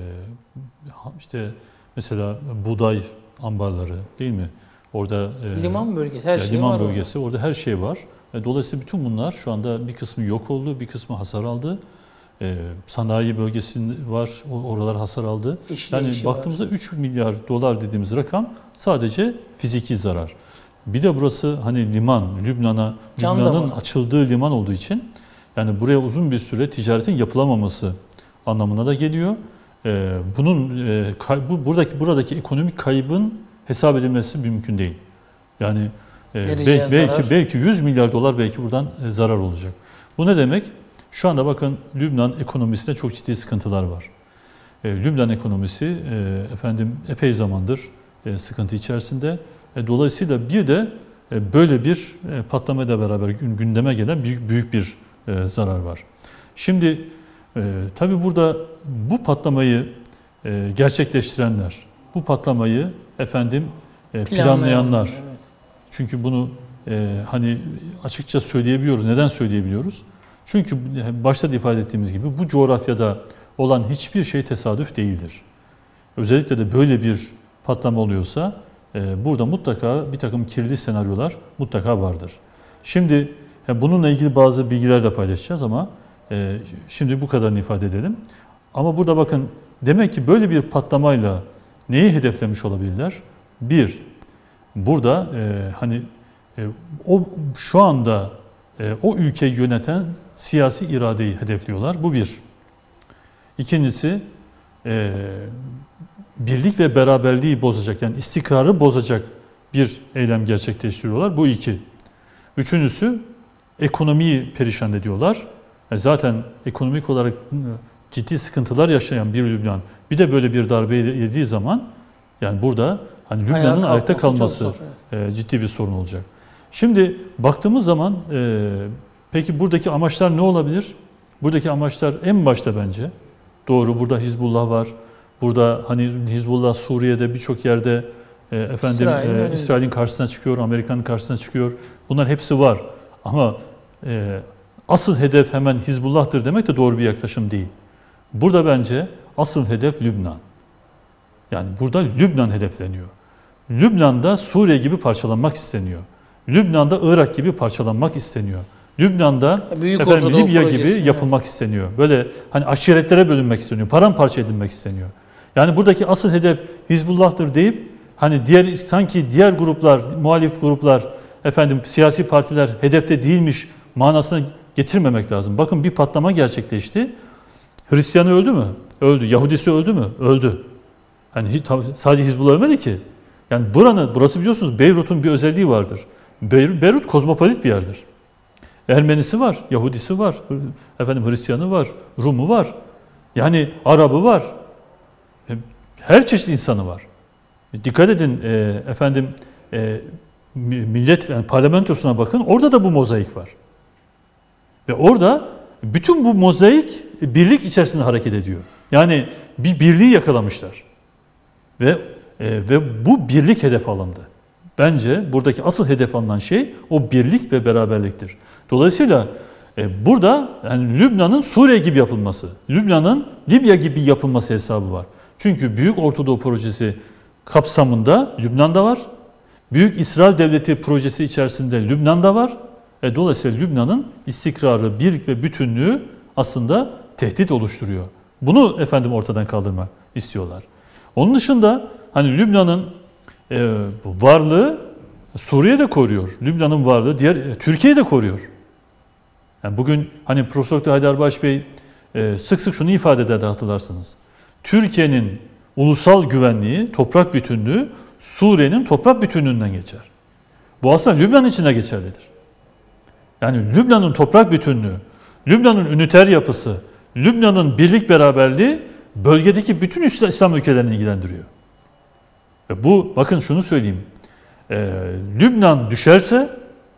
işte mesela buğday ambarları, değil mi? Orada e, liman bölgesi, her şey liman var. bölgesi, orada. orada her şey var. E, dolayısıyla bütün bunlar şu anda bir kısmı yok oldu, bir kısmı hasar aldı. E, sanayi bölgesi var, oralar hasar aldı. İşle yani baktığımızda var. üç milyar dolar dediğimiz rakam sadece fiziki zarar. Bir de burası hani liman, Lübnan'a, Lübnan'ın açıldığı liman olduğu için yani buraya uzun bir süre ticaretin yapılamaması anlamına da geliyor. Ee, bunun e, kay, bu, buradaki buradaki ekonomik kaybın hesap edilmesi mümkün değil. Yani e, be, belki belki yüz milyar dolar belki buradan e, zarar olacak. Bu ne demek? Şu anda bakın Lübnan ekonomisinde çok ciddi sıkıntılar var. E, Lübnan ekonomisi e, efendim epey zamandır e, sıkıntı içerisinde. Dolayısıyla bir de böyle bir patlamayla beraber gündeme gelen büyük büyük bir zarar var. Şimdi tabii burada bu patlamayı gerçekleştirenler, bu patlamayı efendim planlayanlar. Evet. Çünkü bunu hani açıkça söyleyebiliyoruz. Neden söyleyebiliyoruz? Çünkü başta da ifade ettiğimiz gibi bu coğrafyada olan hiçbir şey tesadüf değildir. Özellikle de böyle bir patlama oluyorsa burada mutlaka bir takım kirli senaryolar mutlaka vardır. Şimdi bununla ilgili bazı bilgiler de paylaşacağız ama şimdi bu kadarını ifade edelim. Ama burada bakın demek ki böyle bir patlamayla neyi hedeflemiş olabilirler? Bir, burada hani o şu anda o ülkeyi yöneten siyasi iradeyi hedefliyorlar. Bu bir. İkincisi birlik ve beraberliği bozacak, yani istikrarı bozacak bir eylem gerçekleştiriyorlar. Bu iki. Üçüncüsü, ekonomiyi perişan ediyorlar. Zaten ekonomik olarak ciddi sıkıntılar yaşayan bir Lübnan, bir de böyle bir darbe yediği zaman, yani burada hani Lübnan'ın ayakta kalması zor, evet. ciddi bir sorun olacak. Şimdi baktığımız zaman, e, peki buradaki amaçlar ne olabilir? Buradaki amaçlar en başta bence, doğru, burada Hizbullah var. Burada hani Hizbullah Suriye'de birçok yerde e, efendim İsrail'in e, İsrail'in karşısına çıkıyor, Amerika'nın karşısına çıkıyor. Bunlar hepsi var. Ama e, asıl hedef hemen Hizbullah'tır demek de doğru bir yaklaşım değil. Burada bence asıl hedef Lübnan. Yani burada Lübnan hedefleniyor. Lübnan'da Suriye gibi parçalanmak isteniyor. Lübnan'da Irak gibi parçalanmak isteniyor. Lübnan'da efendim, Libya gibi yapılmak evet. isteniyor. Böyle hani aşiretlere bölünmek isteniyor. Paramparça edilmek isteniyor. Yani buradaki asıl hedef Hizbullah'tır deyip hani diğer sanki diğer gruplar, muhalif gruplar, efendim siyasi partiler hedefte değilmiş manasına getirmemek lazım. Bakın bir patlama gerçekleşti. Hristiyanı öldü mü? Öldü. Yahudisi öldü mü? Öldü. Yani sadece Hizbullah ölmedi ki. Yani buranın, burası biliyorsunuz Beyrut'un bir özelliği vardır. Beyrut, Beyrut kozmopolit bir yerdir. Ermenisi var, Yahudisi var, efendim Hristiyanı var, Rumu var. Yani Arabı var. Her çeşit insanı var. Dikkat edin e, efendim e, millet yani parlamentosuna bakın. Orada da bu mozaik var. Ve orada bütün bu mozaik birlik içerisinde hareket ediyor. Yani bir birliği yakalamışlar. Ve e, ve bu birlik hedef alındı. Bence buradaki asıl hedef alınan şey o birlik ve beraberliktir. Dolayısıyla e, burada yani Lübnan'ın Suriye gibi yapılması, Lübnan'ın Libya gibi yapılması hesabı var. Çünkü Büyük Ortadoğu Projesi kapsamında Lübnan'da var. Büyük İsrail Devleti projesi içerisinde Lübnan'da var. E, dolayısıyla Lübnan'ın istikrarı, birlik ve bütünlüğü aslında tehdit oluşturuyor. Bunu efendim ortadan kaldırmak istiyorlar. Onun dışında hani Lübnan'ın e, varlığı Suriye'de koruyor. Lübnan'ın varlığı diğer e, Türkiye'de koruyor. Yani bugün hani Profesör Doktor Haydarbaş Bey e, sık sık şunu ifade eder hatırlarsınız. Türkiye'nin ulusal güvenliği, toprak bütünlüğü Suriye'nin toprak bütünlüğünden geçer. Bu aslında Lübnan için de geçerlidir. Yani Lübnan'ın toprak bütünlüğü, Lübnan'ın üniter yapısı, Lübnan'ın birlik beraberliği bölgedeki bütün İslam ülkelerini ilgilendiriyor. Ve bu, bakın şunu söyleyeyim, e, Lübnan düşerse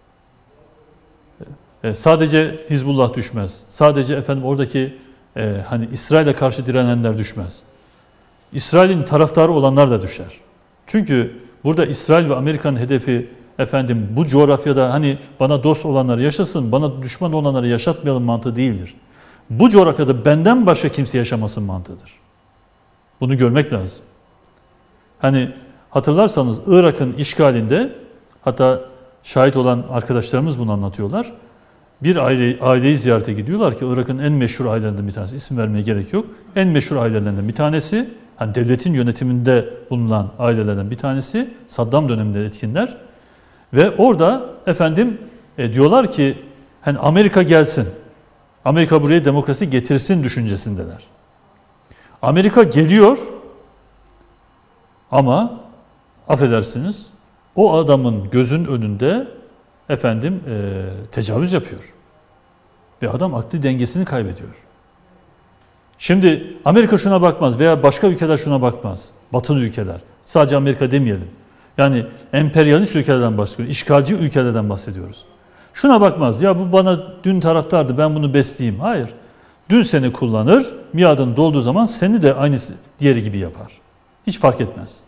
e, sadece Hizbullah düşmez, sadece efendim oradaki e, hani İsrail'e karşı direnenler düşmez. İsrail'in taraftarı olanlar da düşer. Çünkü burada İsrail ve Amerika'nın hedefi efendim bu coğrafyada hani bana dost olanları yaşasın, bana düşman olanları yaşatmayalım mantığı değildir. Bu coğrafyada benden başka kimse yaşamasın mantığıdır. Bunu görmek lazım. Hani hatırlarsanız Irak'ın işgalinde hatta şahit olan arkadaşlarımız bunu anlatıyorlar. Bir aile, aileyi ziyarete gidiyorlar ki Irak'ın en meşhur ailelerinden bir tanesi, isim vermeye gerek yok. En meşhur ailelerinden bir tanesi, hani devletin yönetiminde bulunan ailelerden bir tanesi, Saddam döneminde etkinler. Ve orada efendim e, diyorlar ki hani Amerika gelsin, Amerika buraya demokrasi getirsin düşüncesindeler. Amerika geliyor ama affedersiniz o adamın gözün önünde efendim e, tecavüz yapıyor. Ve adam akli dengesini kaybediyor. Şimdi Amerika şuna bakmaz veya başka ülkeler şuna bakmaz. Batılı ülkeler. Sadece Amerika demeyelim. Yani emperyalist ülkelerden bahsediyoruz. İşgalci ülkelerden bahsediyoruz. Şuna bakmaz. Ya bu bana dün taraftardı ben bunu besleyeyim. Hayır. Dün seni kullanır. Miadın dolduğu zaman seni de aynı diğeri gibi yapar. Hiç fark etmez.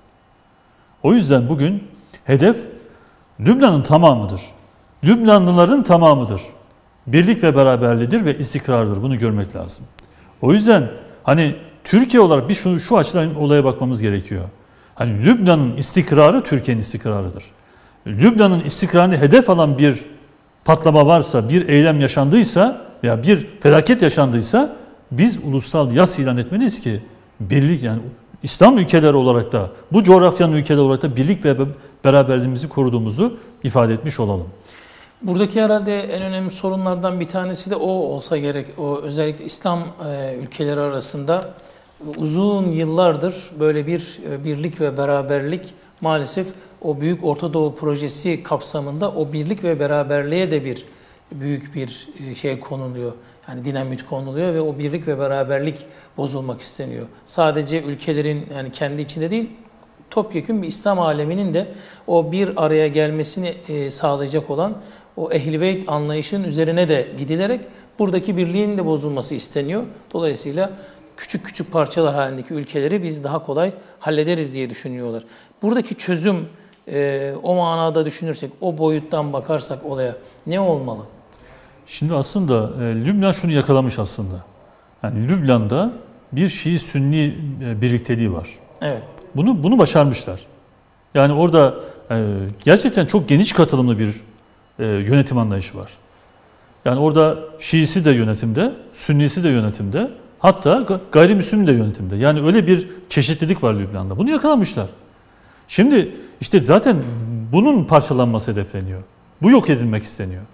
O yüzden bugün hedef Lübnan'ın tamamıdır. Lübnanlıların tamamıdır. Birlik ve beraberliğidir ve istikrardır. Bunu görmek lazım. O yüzden hani Türkiye olarak bir şu, şu açıdan olaya bakmamız gerekiyor. Hani Lübnan'ın istikrarı Türkiye'nin istikrarıdır. Lübnan'ın istikrarını hedef alan bir patlama varsa, bir eylem yaşandıysa veya bir felaket yaşandıysa biz ulusal yas ilan etmeliyiz ki birlik yani İslam ülkeleri olarak da bu coğrafyanın ülkeleri olarak da birlik ve beraberliğimizi koruduğumuzu ifade etmiş olalım. Buradaki herhalde en önemli sorunlardan bir tanesi de o olsa gerek. O özellikle İslam e, ülkeleri arasında uzun yıllardır böyle bir e, birlik ve beraberlik maalesef o Büyük Ortadoğu Projesi kapsamında o birlik ve beraberliğe de bir büyük bir e, şey konuluyor. Yani dinamit konuluyor ve o birlik ve beraberlik bozulmak isteniyor. Sadece ülkelerin yani kendi içinde değil, topyekün bir İslam aleminin de o bir araya gelmesini e, sağlayacak olan o Ehl-i Beyt anlayışının üzerine de gidilerek buradaki birliğin de bozulması isteniyor. Dolayısıyla küçük küçük parçalar halindeki ülkeleri biz daha kolay hallederiz diye düşünüyorlar. Buradaki çözüm e, o manada düşünürsek, o boyuttan bakarsak olaya ne olmalı? Şimdi aslında e, Lübnan şunu yakalamış aslında. Yani Lübnan'da bir Şii-Sünni e, birlikteliği var. Evet. Bunu bunu başarmışlar. Yani orada e, gerçekten çok geniş katılımlı bir e, yönetim anlayışı var. Yani orada Şiisi de yönetimde, Sünnisi de yönetimde, hatta gayrimüslim de yönetimde. Yani öyle bir çeşitlilik var Lübnan'da. Bunu yakalamışlar. Şimdi işte zaten bunun parçalanması hedefleniyor. Bu yok edilmek isteniyor.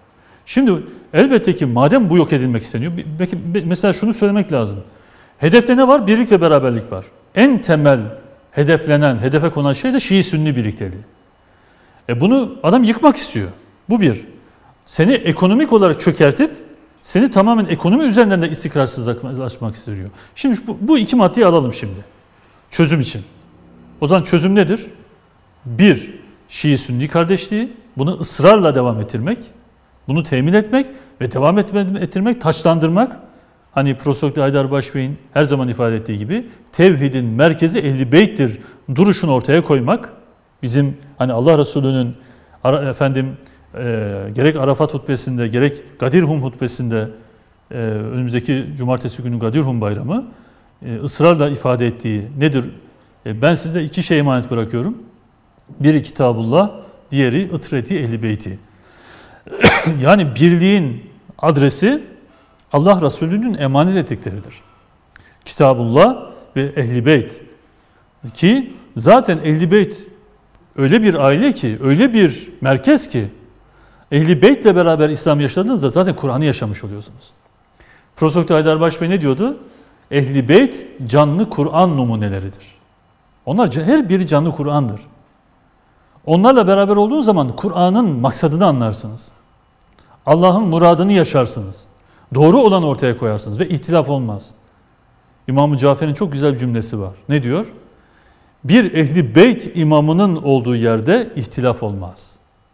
Şimdi elbette ki madem bu yok edilmek isteniyor, mesela şunu söylemek lazım. Hedefte ne var? Birlik ve beraberlik var. En temel hedeflenen, hedefe konan şey de Şii-Sünni birlikteliği. E bunu adam yıkmak istiyor. Bu bir. Seni ekonomik olarak çökertip seni tamamen ekonomi üzerinden de istikrarsızlaşmak istiyor. Şimdi bu, bu iki maddeyi alalım şimdi. Çözüm için. O zaman çözüm nedir? Bir, Şii-Sünni kardeşliği. Bunu ısrarla devam ettirmek. Bunu temin etmek ve devam ettirmek, taçlandırmak. Hani Profesör Doktor Haydar Başbey'in her zaman ifade ettiği gibi tevhidin merkezi Ehl-i Beyt'tir duruşunu ortaya koymak. Bizim hani Allah Resulü'nün efendim e, gerek Arafat hutbesinde gerek Gadir-Hum hutbesinde e, önümüzdeki cumartesi günü Gadir-Hum bayramı e, ısrarla ifade ettiği nedir? E, ben size iki şey emanet bırakıyorum. Biri Kitabullah, diğeri itreti Ehl-i Beyti. Yani birliğin adresi Allah Resulü'nün emanet ettikleridir. Kitabullah ve Ehl-i Beyt. Ki zaten Ehl-i Beyt öyle bir aile ki, öyle bir merkez ki Ehl-i Beyt'le beraber İslam yaşadığınızda zaten Kur'an'ı yaşamış oluyorsunuz. Profesör Doktor Haydar Başbey ne diyordu? Ehl-i Beyt canlı Kur'an numuneleridir. Onlar her biri canlı Kur'an'dır. Onlarla beraber olduğu zaman Kur'an'ın maksadını anlarsınız. Allah'ın muradını yaşarsınız. Doğru olanı ortaya koyarsınız ve ihtilaf olmaz. İmam-ı Cafer'in çok güzel bir cümlesi var. Ne diyor? Bir Ehl-i Beyt imamının olduğu yerde ihtilaf olmaz.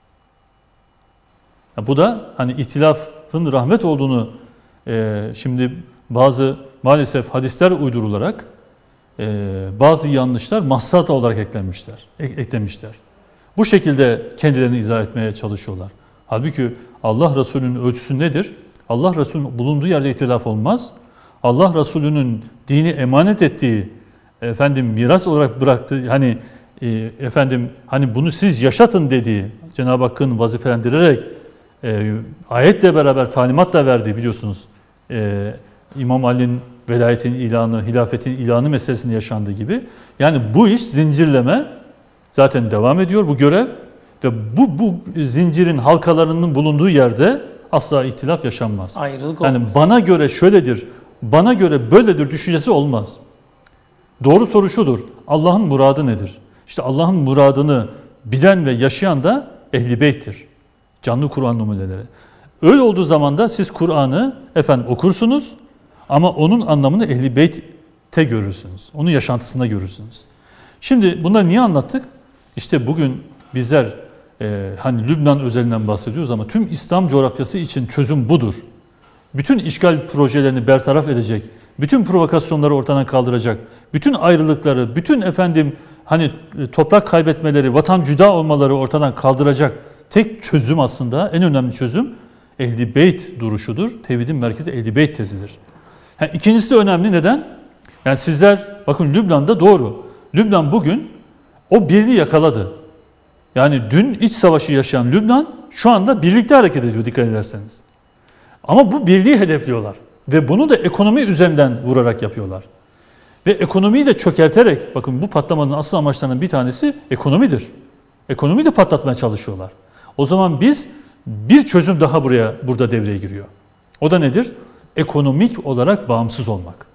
Ya bu da hani ihtilafın rahmet olduğunu e, şimdi bazı maalesef hadisler uydurularak e, bazı yanlışlar maslahat olarak eklenmişler, ek, eklemişler. Bu şekilde kendilerini izah etmeye çalışıyorlar. Halbuki Allah Resulü'nün ölçüsü nedir? Allah Resulü'nün bulunduğu yerde ihtilaf olmaz. Allah Resulü'nün dini emanet ettiği, efendim miras olarak bıraktığı, hani e, efendim hani bunu siz yaşatın dediği, Cenab-ı Hakk'ın vazifelendirerek e, ayetle beraber talimat da verdiği biliyorsunuz. E, İmam Ali'nin velayetin ilanı, hilafetin ilanı meselesinde yaşandığı gibi. Yani bu iş zincirleme zaten devam ediyor bu görev ve bu bu zincirin halkalarının bulunduğu yerde asla ihtilaf yaşanmaz. Ayrılık yani olmaz. Bana göre şöyledir, bana göre böyledir düşüncesi olmaz. Doğru soru şudur. Allah'ın muradı nedir? İşte Allah'ın muradını bilen ve yaşayan da Ehl-i Beyt'tir. Canlı Kur'an numuneleri. Öyle olduğu zaman da siz Kur'an'ı efendim okursunuz ama onun anlamını Ehl-i Beyt'te görürsünüz. Onun yaşantısında görürsünüz. Şimdi bunları niye anlattık? İşte bugün bizler e, hani Lübnan özelinden bahsediyoruz ama tüm İslam coğrafyası için çözüm budur. Bütün işgal projelerini bertaraf edecek, bütün provokasyonları ortadan kaldıracak, bütün ayrılıkları, bütün efendim hani toprak kaybetmeleri, vatan cüda olmaları ortadan kaldıracak tek çözüm aslında en önemli çözüm Ehl-i Beyt duruşudur. Tevhidin merkezi Ehl-i Beyt tezidir. Yani ikincisi de önemli. Neden? Yani sizler bakın Lübnan'da doğru. Lübnan bugün o birliği yakaladı. Yani dün iç savaşı yaşayan Lübnan şu anda birlikte hareket ediyor dikkat ederseniz. Ama bu birliği hedefliyorlar. Ve bunu da ekonomi üzerinden vurarak yapıyorlar. Ve ekonomiyi de çökerterek, bakın bu patlamanın asıl amaçlarının bir tanesi ekonomidir. Ekonomiyi de patlatmaya çalışıyorlar. O zaman biz bir çözüm daha buraya burada devreye giriyor. O da nedir? Ekonomik olarak bağımsız olmak.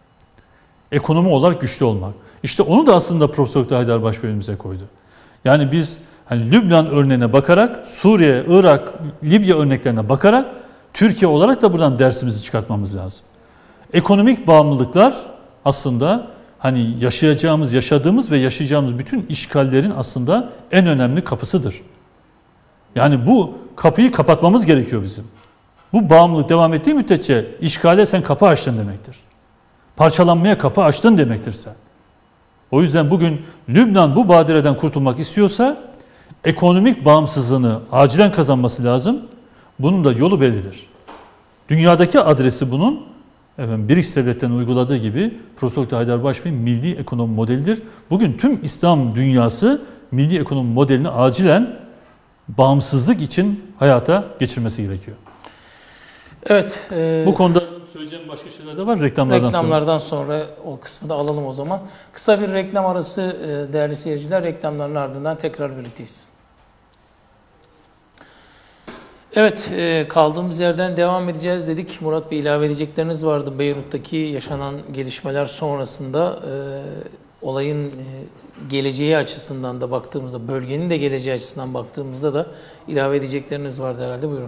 Ekonomi olarak güçlü olmak. İşte onu da aslında Profesör Doktor Haydar Başbey önümüze koydu. Yani biz hani Lübnan örneğine bakarak, Suriye, Irak, Libya örneklerine bakarak Türkiye olarak da buradan dersimizi çıkartmamız lazım. Ekonomik bağımlılıklar aslında hani yaşayacağımız, yaşadığımız ve yaşayacağımız bütün işgallerin aslında en önemli kapısıdır. Yani bu kapıyı kapatmamız gerekiyor bizim. Bu bağımlılık devam ettiği müddetçe işgale sen kapı açtın demektir. Parçalanmaya kapı açtın demektir sen. O yüzden bugün Lübnan bu badireden kurtulmak istiyorsa ekonomik bağımsızlığını acilen kazanması lazım. Bunun da yolu bellidir. Dünyadaki adresi bunun efendim, B R I C S devletlerinin uyguladığı gibi Profesör Doktor Haydar Başbey'in milli ekonomi modelidir. Bugün tüm İslam dünyası milli ekonomi modelini acilen bağımsızlık için hayata geçirmesi gerekiyor. Evet. E, Bu konuda söyleyeceğim başka şeyler de var reklamlardan, reklamlardan sonra. sonra o kısmı da alalım o zaman. Kısa bir reklam arası e, değerli seyirciler. Reklamların ardından tekrar birlikteyiz. Evet, e, kaldığımız yerden devam edeceğiz dedik. Murat Bey, ilave edecekleriniz vardı. Beyrut'taki yaşanan gelişmeler sonrasında e, olayın e, geleceği açısından da baktığımızda, bölgenin de geleceği açısından baktığımızda da ilave edecekleriniz vardı herhalde. Buyurun.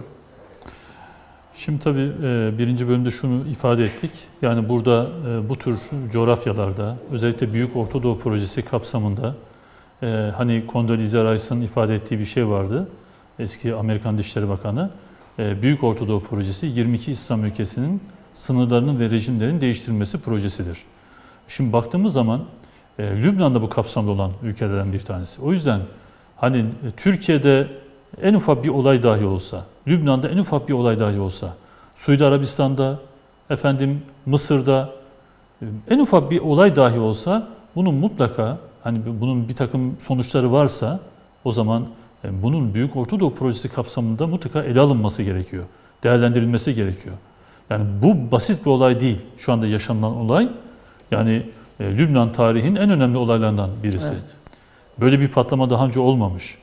Şimdi tabii e, birinci bölümde şunu ifade ettik. Yani burada e, bu tür coğrafyalarda, özellikle Büyük Orta Doğu Projesi kapsamında e, hani Condoleezza Rice'ın ifade ettiği bir şey vardı. Eski Amerikan Dışişleri Bakanı. E, Büyük Orta Doğu Projesi yirmi iki İslam ülkesinin sınırlarının ve rejimlerin değiştirilmesi projesidir. Şimdi baktığımız zaman e, Lübnan da bu kapsamda olan ülkelerden bir tanesi. O yüzden hani e, Türkiye'de en ufak bir olay dahi olsa, Lübnan'da en ufak bir olay dahi olsa, Suudi Arabistan'da, efendim Mısır'da en ufak bir olay dahi olsa bunun mutlaka hani bunun bir takım sonuçları varsa o zaman bunun Büyük Orta Doğu Projesi kapsamında mutlaka ele alınması gerekiyor. Değerlendirilmesi gerekiyor. Yani bu basit bir olay değil. Şu anda yaşanılan olay yani e, Lübnan tarihinin en önemli olaylarından birisi. Evet. Böyle bir patlama daha önce olmamış.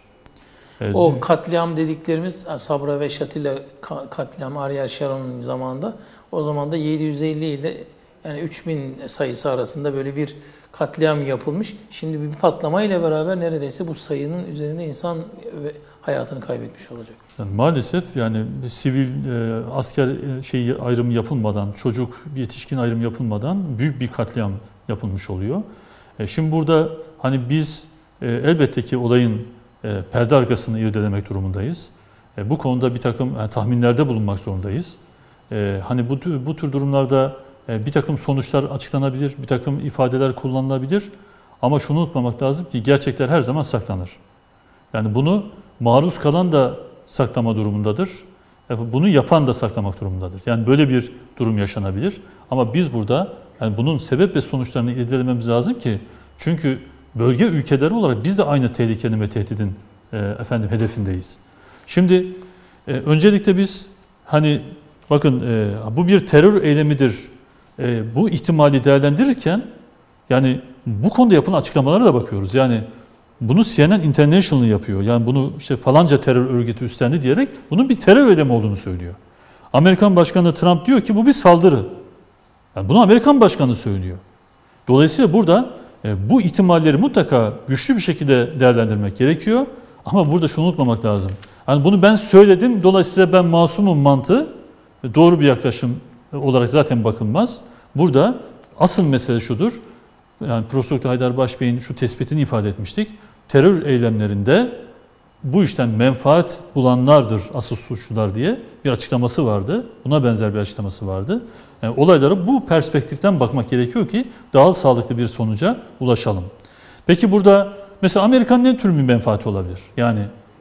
O katliam dediklerimiz Sabra ve Şatila katliamı Ariel Sharon'un zamanında, o zaman da yedi yüz elli ile yani üç bin sayısı arasında böyle bir katliam yapılmış. Şimdi bir patlama ile beraber neredeyse bu sayının üzerinde insan hayatını kaybetmiş olacak. Yani maalesef yani sivil e, asker şeyi ayrımı yapılmadan, çocuk yetişkin ayrımı yapılmadan büyük bir katliam yapılmış oluyor. E, şimdi burada hani biz e, elbette ki olayın e, perde arkasını irdelemek durumundayız. E, bu konuda bir takım yani, tahminlerde bulunmak zorundayız. E, hani bu bu tür durumlarda bir takım sonuçlar açıklanabilir, bir takım ifadeler kullanılabilir. Ama şunu unutmamak lazım ki gerçekler her zaman saklanır. Yani bunu maruz kalan da saklama durumundadır. Bunu yapan da saklamak durumundadır. Yani böyle bir durum yaşanabilir. Ama biz burada yani bunun sebep ve sonuçlarını irdelememiz lazım ki çünkü bölge ülkeleri olarak biz de aynı tehlikenin ve tehdidin e, efendim hedefindeyiz. Şimdi e, öncelikle biz hani bakın e, bu bir terör eylemidir. E, bu ihtimali değerlendirirken yani bu konuda yapılan açıklamalara da bakıyoruz. Yani bunu C N N International yapıyor. Yani bunu işte falanca terör örgütü üstlendi diyerek bunun bir terör eylemi olduğunu söylüyor. Amerikan Başkanı Trump diyor ki bu bir saldırı. Yani bunu Amerikan Başkanı söylüyor. Dolayısıyla burada e, bu ihtimalleri mutlaka güçlü bir şekilde değerlendirmek gerekiyor. Ama burada şunu unutmamak lazım. Yani bunu ben söyledim, dolayısıyla ben masumum mantığı doğru bir yaklaşım olarak zaten bakılmaz. Burada asıl mesele şudur. Yani Profesör Doktor Haydar Başbey'in şu tespitini ifade etmiştik. Terör eylemlerinde bu işten menfaat bulanlardır asıl suçlular diye bir açıklaması vardı. Buna benzer bir açıklaması vardı. Yani olaylara bu perspektiften bakmak gerekiyor ki daha sağlıklı bir sonuca ulaşalım. Peki burada mesela Amerika'nın ne tür bir menfaati olabilir? Yani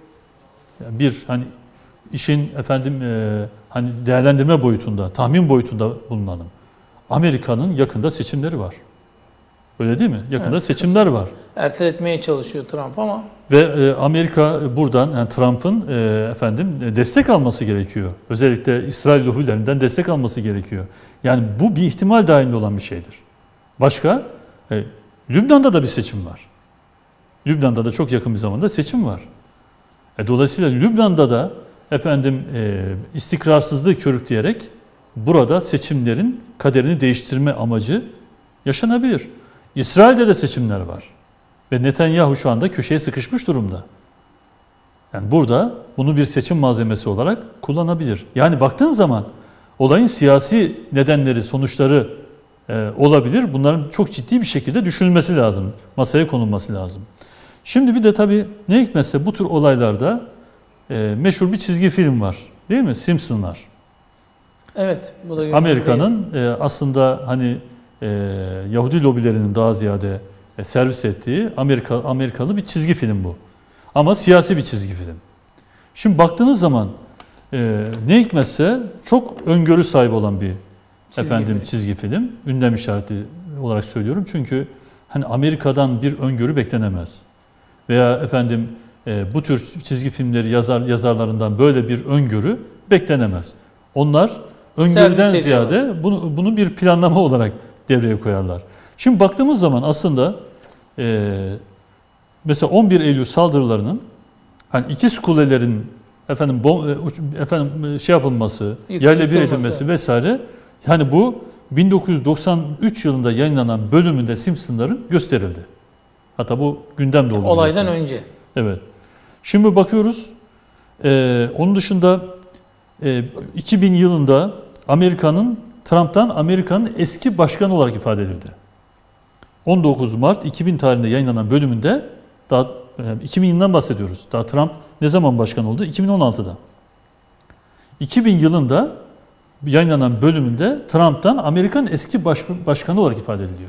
bir hani işin efendim e, hani değerlendirme boyutunda, tahmin boyutunda bulunalım. Amerika'nın yakında seçimleri var. Öyle değil mi? Yakında evet, seçimler var. Erteletmeye çalışıyor Trump ama. Ve e, Amerika buradan yani Trump'ın e, efendim destek alması gerekiyor. Özellikle İsrail lobilerinden destek alması gerekiyor. Yani bu bir ihtimal dahilinde olan bir şeydir. Başka? E, Lübnan'da da bir seçim var. Lübnan'da da çok yakın bir zamanda seçim var. E, dolayısıyla Lübnan'da da efendim e, istikrarsızlığı körükleyerek burada seçimlerin kaderini değiştirme amacı yaşanabilir. İsrail'de de seçimler var. Ve Netanyahu şu anda köşeye sıkışmış durumda. Yani burada bunu bir seçim malzemesi olarak kullanabilir. Yani baktığın zaman olayın siyasi nedenleri, sonuçları e, olabilir. Bunların çok ciddi bir şekilde düşünülmesi lazım. Masaya konulması lazım. Şimdi bir de tabii ne hikmetse bu tür olaylarda e, meşhur bir çizgi film var. Değil mi? Simpsonlar. Evet. Bu da Amerika'nın e, aslında hani e, Yahudi lobilerinin daha ziyade e, servis ettiği Amerika Amerikalı bir çizgi film bu. Ama siyasi bir çizgi film. Şimdi baktığınız zaman e, ne hikmetse çok öngörü sahibi olan bir çizgi efendim film. çizgi film. Ünlem işareti olarak söylüyorum. Çünkü hani Amerika'dan bir öngörü beklenemez. Veya efendim e, bu tür çizgi filmleri yazar yazarlarından böyle bir öngörü beklenemez. Onlar öngörüden ziyade bunu, bunu bir planlama olarak devreye koyarlar. Şimdi baktığımız zaman aslında e, mesela on bir Eylül saldırılarının hani İkiz Kulelerin efendim bom, e, uç, efendim şey yapılması, Yıkı- yerle bir yıkılması. edilmesi vesaire. Yani bu bin dokuz yüz doksan üç yılında yayınlanan bölümünde Simpsonların gösterildi. Hatta bu gündemde oldu. Olaydan biliyorsunuz. önce. Evet. Şimdi bakıyoruz. E, onun dışında e, iki bin yılında Amerika'nın Trump'tan Amerika'nın eski başkanı olarak ifade edildi. on dokuz Mart iki bin tarihinde yayınlanan bölümünde daha iki bin yılından bahsediyoruz. Daha Trump ne zaman başkan oldu? iki bin on altıda. iki bin yılında yayınlanan bölümünde Trump'tan Amerika'nın eski baş, başkanı olarak ifade ediliyor.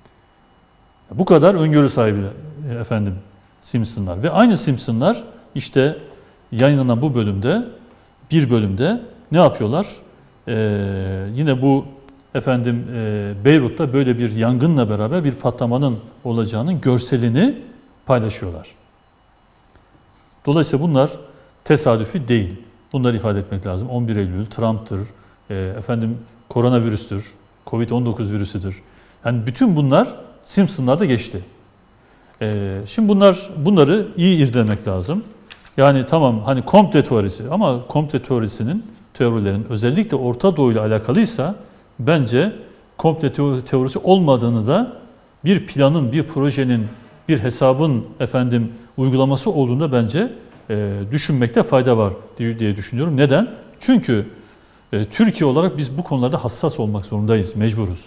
Bu kadar öngörü sahibi efendim Simpsonlar. Ve aynı Simpsonlar işte yayınlanan bu bölümde, bir bölümde ne yapıyorlar? Ee, yine bu efendim e, Beyrut'ta böyle bir yangınla beraber bir patlamanın olacağının görselini paylaşıyorlar. Dolayısıyla bunlar tesadüfi değil. Bunları ifade etmek lazım. on bir Eylül, Trump'tır, e, efendim koronavirüstür, kovid on dokuz virüsüdür. Yani bütün bunlar Simpsonlarda geçti. E, şimdi bunlar bunları iyi irdelemek lazım. Yani tamam hani komple teorisi ama komple teorisinin, teorilerin özellikle Orta Doğu ile alakalıysa bence komple teorisi olmadığını da bir planın, bir projenin, bir hesabın efendim uygulaması olduğunda bence e, düşünmekte fayda var diye düşünüyorum. Neden? Çünkü e, Türkiye olarak biz bu konularda hassas olmak zorundayız, mecburuz.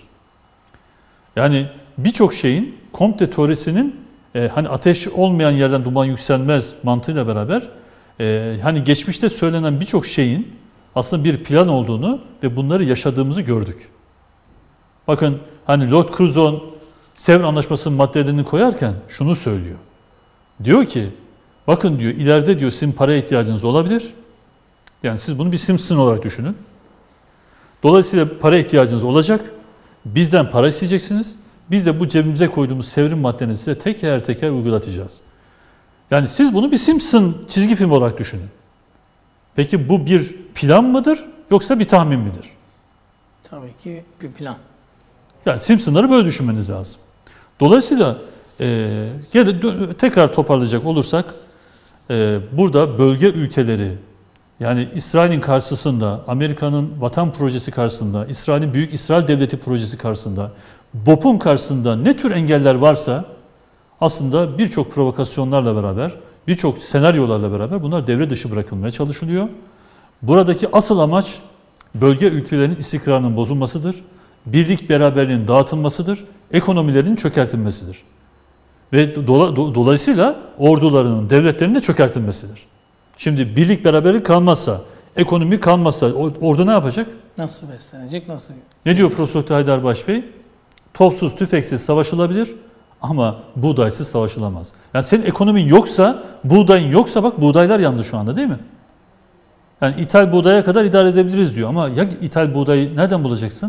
Yani birçok şeyin komple teorisinin e, hani ateş olmayan yerden duman yükselmez mantığıyla beraber e, hani geçmişte söylenen birçok şeyin aslında bir plan olduğunu ve bunları yaşadığımızı gördük. Bakın hani Lord Curzon Sevr Anlaşması'nın maddelerini koyarken şunu söylüyor. Diyor ki bakın diyor ileride diyor sizin paraya ihtiyacınız olabilir. Yani siz bunu bir Simpson olarak düşünün. Dolayısıyla para ihtiyacınız olacak. Bizden para isteyeceksiniz. Biz de bu cebimize koyduğumuz Sevr'in maddelerini size teker teker uygulatacağız. Yani siz bunu bir Simpson çizgi film olarak düşünün. Peki bu bir plan mıdır yoksa bir tahmin midir? Tabii ki bir plan. Yani Simpsonları böyle düşünmeniz lazım. Dolayısıyla e, tekrar toparlayacak olursak e, burada bölge ülkeleri yani İsrail'in karşısında, Amerika'nın vatan projesi karşısında, İsrail'in Büyük İsrail Devleti projesi karşısında, B O P'un karşısında ne tür engeller varsa aslında birçok provokasyonlarla beraber, birçok senaryolarla beraber bunlar devre dışı bırakılmaya çalışılıyor. Buradaki asıl amaç bölge ülkelerinin istikrarının bozulmasıdır. Birlik beraberliğin dağıtılmasıdır, ekonomilerin çökertilmesidir. Ve dola, do, dolayısıyla ordularının, devletlerinin de çökertilmesidir. Şimdi birlik beraberlik kalmazsa, ekonomi kalmazsa ordu ne yapacak? Nasıl beslenecek, nasıl? Ne diyor Profesör Doktor Haydarbaş Bey? Topsuz, tüfeksiz savaşılabilir ama buğdaysız savaşılamaz. Yani senin ekonomin yoksa, buğdayın yoksa bak buğdaylar yandı şu anda değil mi? Yani ithal buğdaya kadar idare edebiliriz diyor ama ya ithal buğdayı nereden bulacaksın?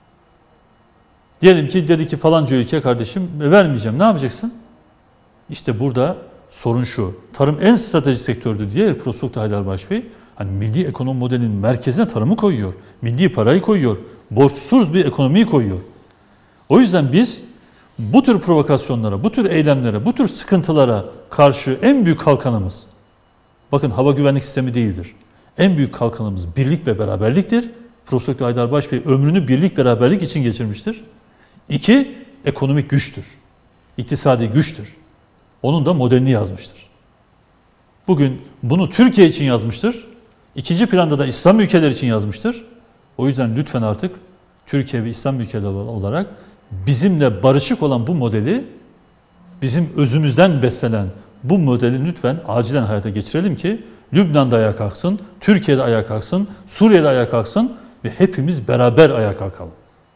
Diyelim ki dedi ki falanca ülke kardeşim vermeyeceğim. Ne yapacaksın? İşte burada sorun şu. Tarım en stratejik sektördür diye Profesör Doktor Haydarbaş Bey hani milli ekonomi modelinin merkezine tarımı koyuyor. Milli parayı koyuyor. Borçsuz bir ekonomiyi koyuyor. O yüzden biz bu tür provokasyonlara, bu tür eylemlere, bu tür sıkıntılara karşı en büyük kalkanımız, bakın hava güvenlik sistemi değildir. En büyük kalkanımız birlik ve beraberliktir. Profesör Doktor Haydarbaş Bey ömrünü birlik beraberlik için geçirmiştir. İki, ekonomik güçtür. İktisadi güçtür. Onun da modelini yazmıştır. Bugün bunu Türkiye için yazmıştır. İkinci planda da İslam ülkeleri için yazmıştır. O yüzden lütfen artık Türkiye ve İslam ülkeleri olarak bizimle barışık olan bu modeli, bizim özümüzden beslenen bu modeli lütfen acilen hayata geçirelim ki Lübnan'da ayağa kalksın, Türkiye'de ayağa kalksın, Suriye'de ayağa kalksın ve hepimiz beraber ayağa kalkalım.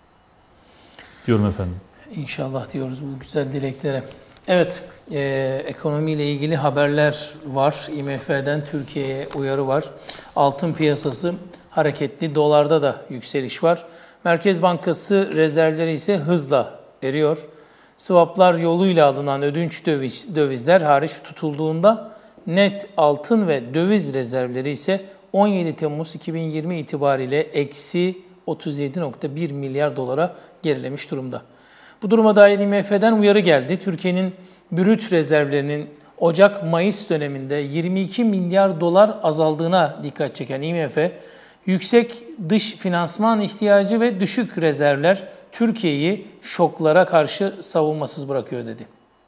Diyorum efendim. İnşallah diyoruz bu güzel dileklere. Evet, e, ekonomiyle ilgili haberler var. I M F'den Türkiye'ye uyarı var. Altın piyasası hareketli, dolarda da yükseliş var. Merkez Bankası rezervleri ise hızla eriyor. Swaplar yoluyla alınan ödünç döviz, dövizler hariç tutulduğunda net altın ve döviz rezervleri ise on yedi Temmuz iki bin yirmi itibariyle eksi otuz yedi nokta bir milyar dolara gerilemiş durumda. Bu duruma dair I M F'den uyarı geldi. Türkiye'nin brüt rezervlerinin Ocak-Mayıs döneminde yirmi iki milyar dolar azaldığına dikkat çeken I M F, yüksek dış finansman ihtiyacı ve düşük rezervler Türkiye'yi şoklara karşı savunmasız bırakıyor dedi.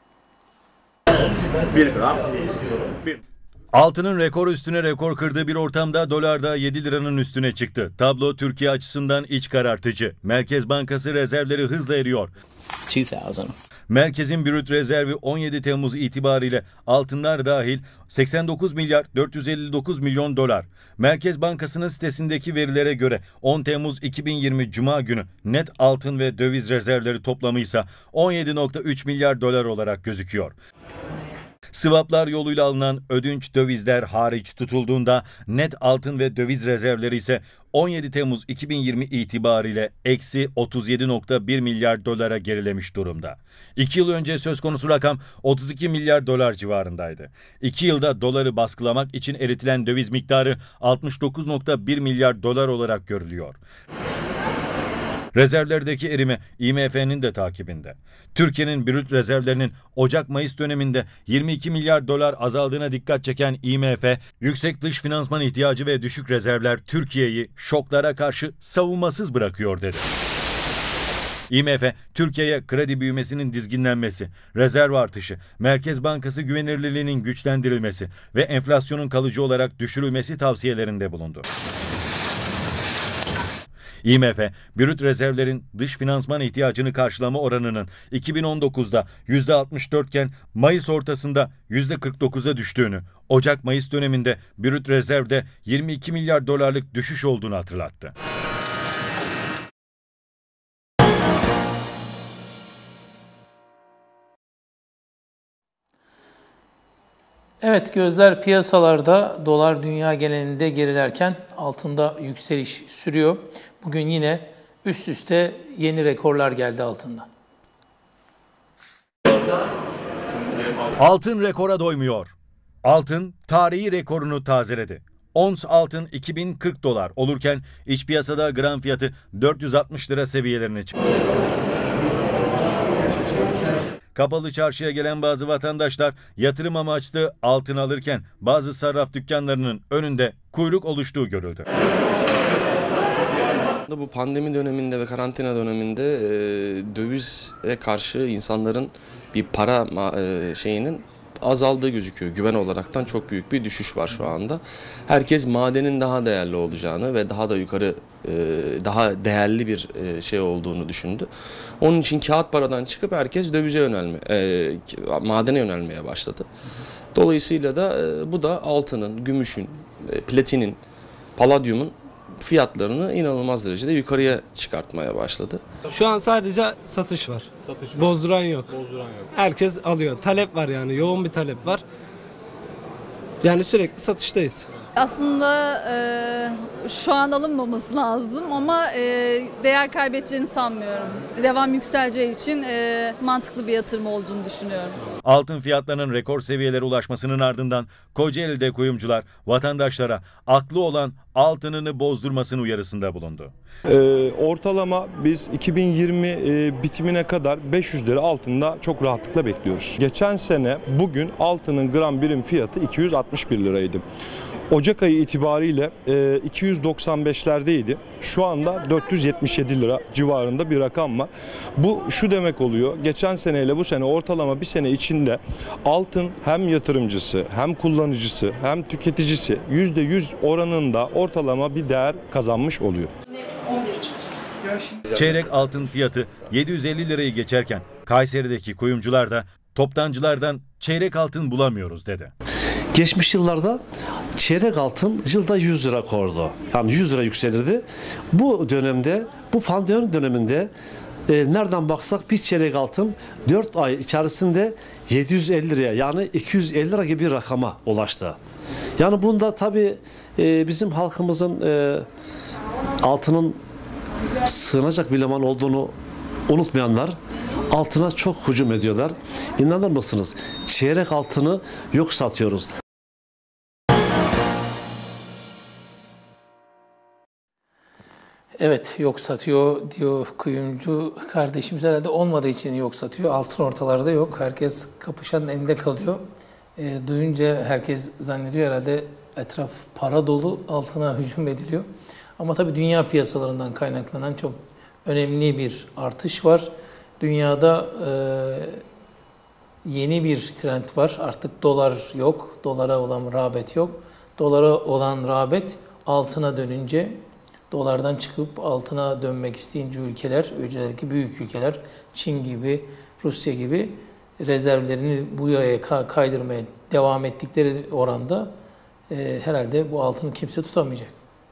bir gram. Altının rekor üstüne rekor kırdığı bir ortamda dolar da yedi liranın üstüne çıktı. Tablo Türkiye açısından iç karartıcı. Merkez Bankası rezervleri hızla eriyor. iki bin. Merkezin brüt rezervi on yedi Temmuz itibariyle altınlar dahil seksen dokuz milyar dört yüz elli dokuz milyon dolar. Merkez Bankası'nın sitesindeki verilere göre on Temmuz iki bin yirmi Cuma günü net altın ve döviz rezervleri toplamı ise on yedi nokta üç milyar dolar olarak gözüküyor. Swaplar yoluyla alınan ödünç dövizler hariç tutulduğunda net altın ve döviz rezervleri ise on yedi Temmuz iki bin yirmi itibariyle eksi otuz yedi nokta bir milyar dolara gerilemiş durumda. İki yıl önce söz konusu rakam otuz iki milyar dolar civarındaydı. İki yılda doları baskılamak için eritilen döviz miktarı altmış dokuz nokta bir milyar dolar olarak görülüyor. Rezervlerdeki erime I M F'nin de takibinde. Türkiye'nin brüt rezervlerinin Ocak-Mayıs döneminde yirmi iki milyar dolar azaldığına dikkat çeken I M F, yüksek dış finansman ihtiyacı ve düşük rezervler Türkiye'yi şoklara karşı savunmasız bırakıyor dedi. I M F, Türkiye'ye kredi büyümesinin dizginlenmesi, rezerv artışı, Merkez Bankası güvenilirliğinin güçlendirilmesi ve enflasyonun kalıcı olarak düşürülmesi tavsiyelerinde bulundu. I M F, brüt rezervlerin dış finansman ihtiyacını karşılama oranının iki bin on dokuzda yüzde altmış dört iken Mayıs ortasında yüzde kırk dokuza düştüğünü, Ocak-Mayıs döneminde brüt rezervde yirmi iki milyar dolarlık düşüş olduğunu hatırlattı. Evet, gözler piyasalarda, dolar dünya genelinde gerilerken altında yükseliş sürüyor. Bugün yine üst üste yeni rekorlar geldi altında. Altın rekora doymuyor. Altın tarihi rekorunu tazeledi. Ons altın iki bin kırk dolar olurken iç piyasada gram fiyatı dört yüz altmış lira seviyelerine çıktı. Kapalı çarşıya gelen bazı vatandaşlar yatırım amaçlı altın alırken bazı sarraf dükkanlarının önünde kuyruk oluştuğu görüldü. Bu pandemi döneminde ve karantina döneminde e, dövize karşı insanların bir para e, şeyinin azaldığı gözüküyor. Güven olaraktan çok büyük bir düşüş var şu anda. Herkes madenin daha değerli olacağını ve daha da yukarı e, daha değerli bir e, şey olduğunu düşündü. Onun için kağıt paradan çıkıp herkes dövize yönelme, e, madene yönelmeye başladı. Dolayısıyla da e, bu da altının, gümüşün, e, platinin, paladyumun fiyatlarını inanılmaz derecede yukarıya çıkartmaya başladı. Şu an sadece satış var. Satış var. Bozduran yok. Bozduran yok. Herkes alıyor. Talep var yani. Yoğun bir talep var. Yani sürekli satıştayız. Aslında e, şu an alınmaması lazım ama e, değer kaybedeceğini sanmıyorum. Devam yükseleceği için e, mantıklı bir yatırım olduğunu düşünüyorum. Altın fiyatlarının rekor seviyelere ulaşmasının ardından Kocaeli'de kuyumcular vatandaşlara aklı olan altınını bozdurmasını uyarısında bulundu. Ee, ortalama biz iki bin yirmi e, bitimine kadar beş yüz lira altında çok rahatlıkla bekliyoruz. Geçen sene bugün altının gram birim fiyatı iki yüz altmış bir liraydı. Ocak ayı itibariyle e, iki yüz doksan beşlerdeydi. Şu anda dört yüz yetmiş yedi lira civarında bir rakam var. Bu şu demek oluyor. Geçen seneyle bu sene ortalama bir sene içinde altın hem yatırımcısı, hem kullanıcısı, hem tüketicisi yüzde yüz oranında ortalama bir değer kazanmış oluyor. Çeyrek altın fiyatı yedi yüz elli lirayı geçerken Kayseri'deki kuyumcular da toptancılardan çeyrek altın bulamıyoruz dedi. Geçmiş yıllarda çeyrek altın yılda yüz lira kordu. Yani yüz lira yükselirdi. Bu dönemde, bu pandemi döneminde e, nereden baksak bir çeyrek altın dört ay içerisinde yedi yüz elli liraya yani iki yüz elli lira gibi bir rakama ulaştı. Yani bunda tabii e, bizim halkımızın e, altının sığınacak bir liman olduğunu unutmayanlar altına çok hücum ediyorlar. İnanır mısınız? Çeyrek altını yok satıyoruz. Evet, yok satıyor diyor kuyumcu kardeşimiz, herhalde olmadığı için yok satıyor. Altın ortalarda yok. Herkes kapışanın elinde kalıyor. E, duyunca herkes zannediyor herhalde etraf para dolu, altına hücum ediliyor. Ama tabii dünya piyasalarından kaynaklanan çok önemli bir artış var. Dünyada e, yeni bir trend var. Artık dolar yok, dolara olan rağbet yok. Dolara olan rağbet altına dönünce, dolardan çıkıp altına dönmek isteyince ülkeler, özellikle büyük ülkeler, Çin gibi, Rusya gibi rezervlerini buraya kaydırmaya devam ettikleri oranda e, herhalde bu altını kimse tutamayacak.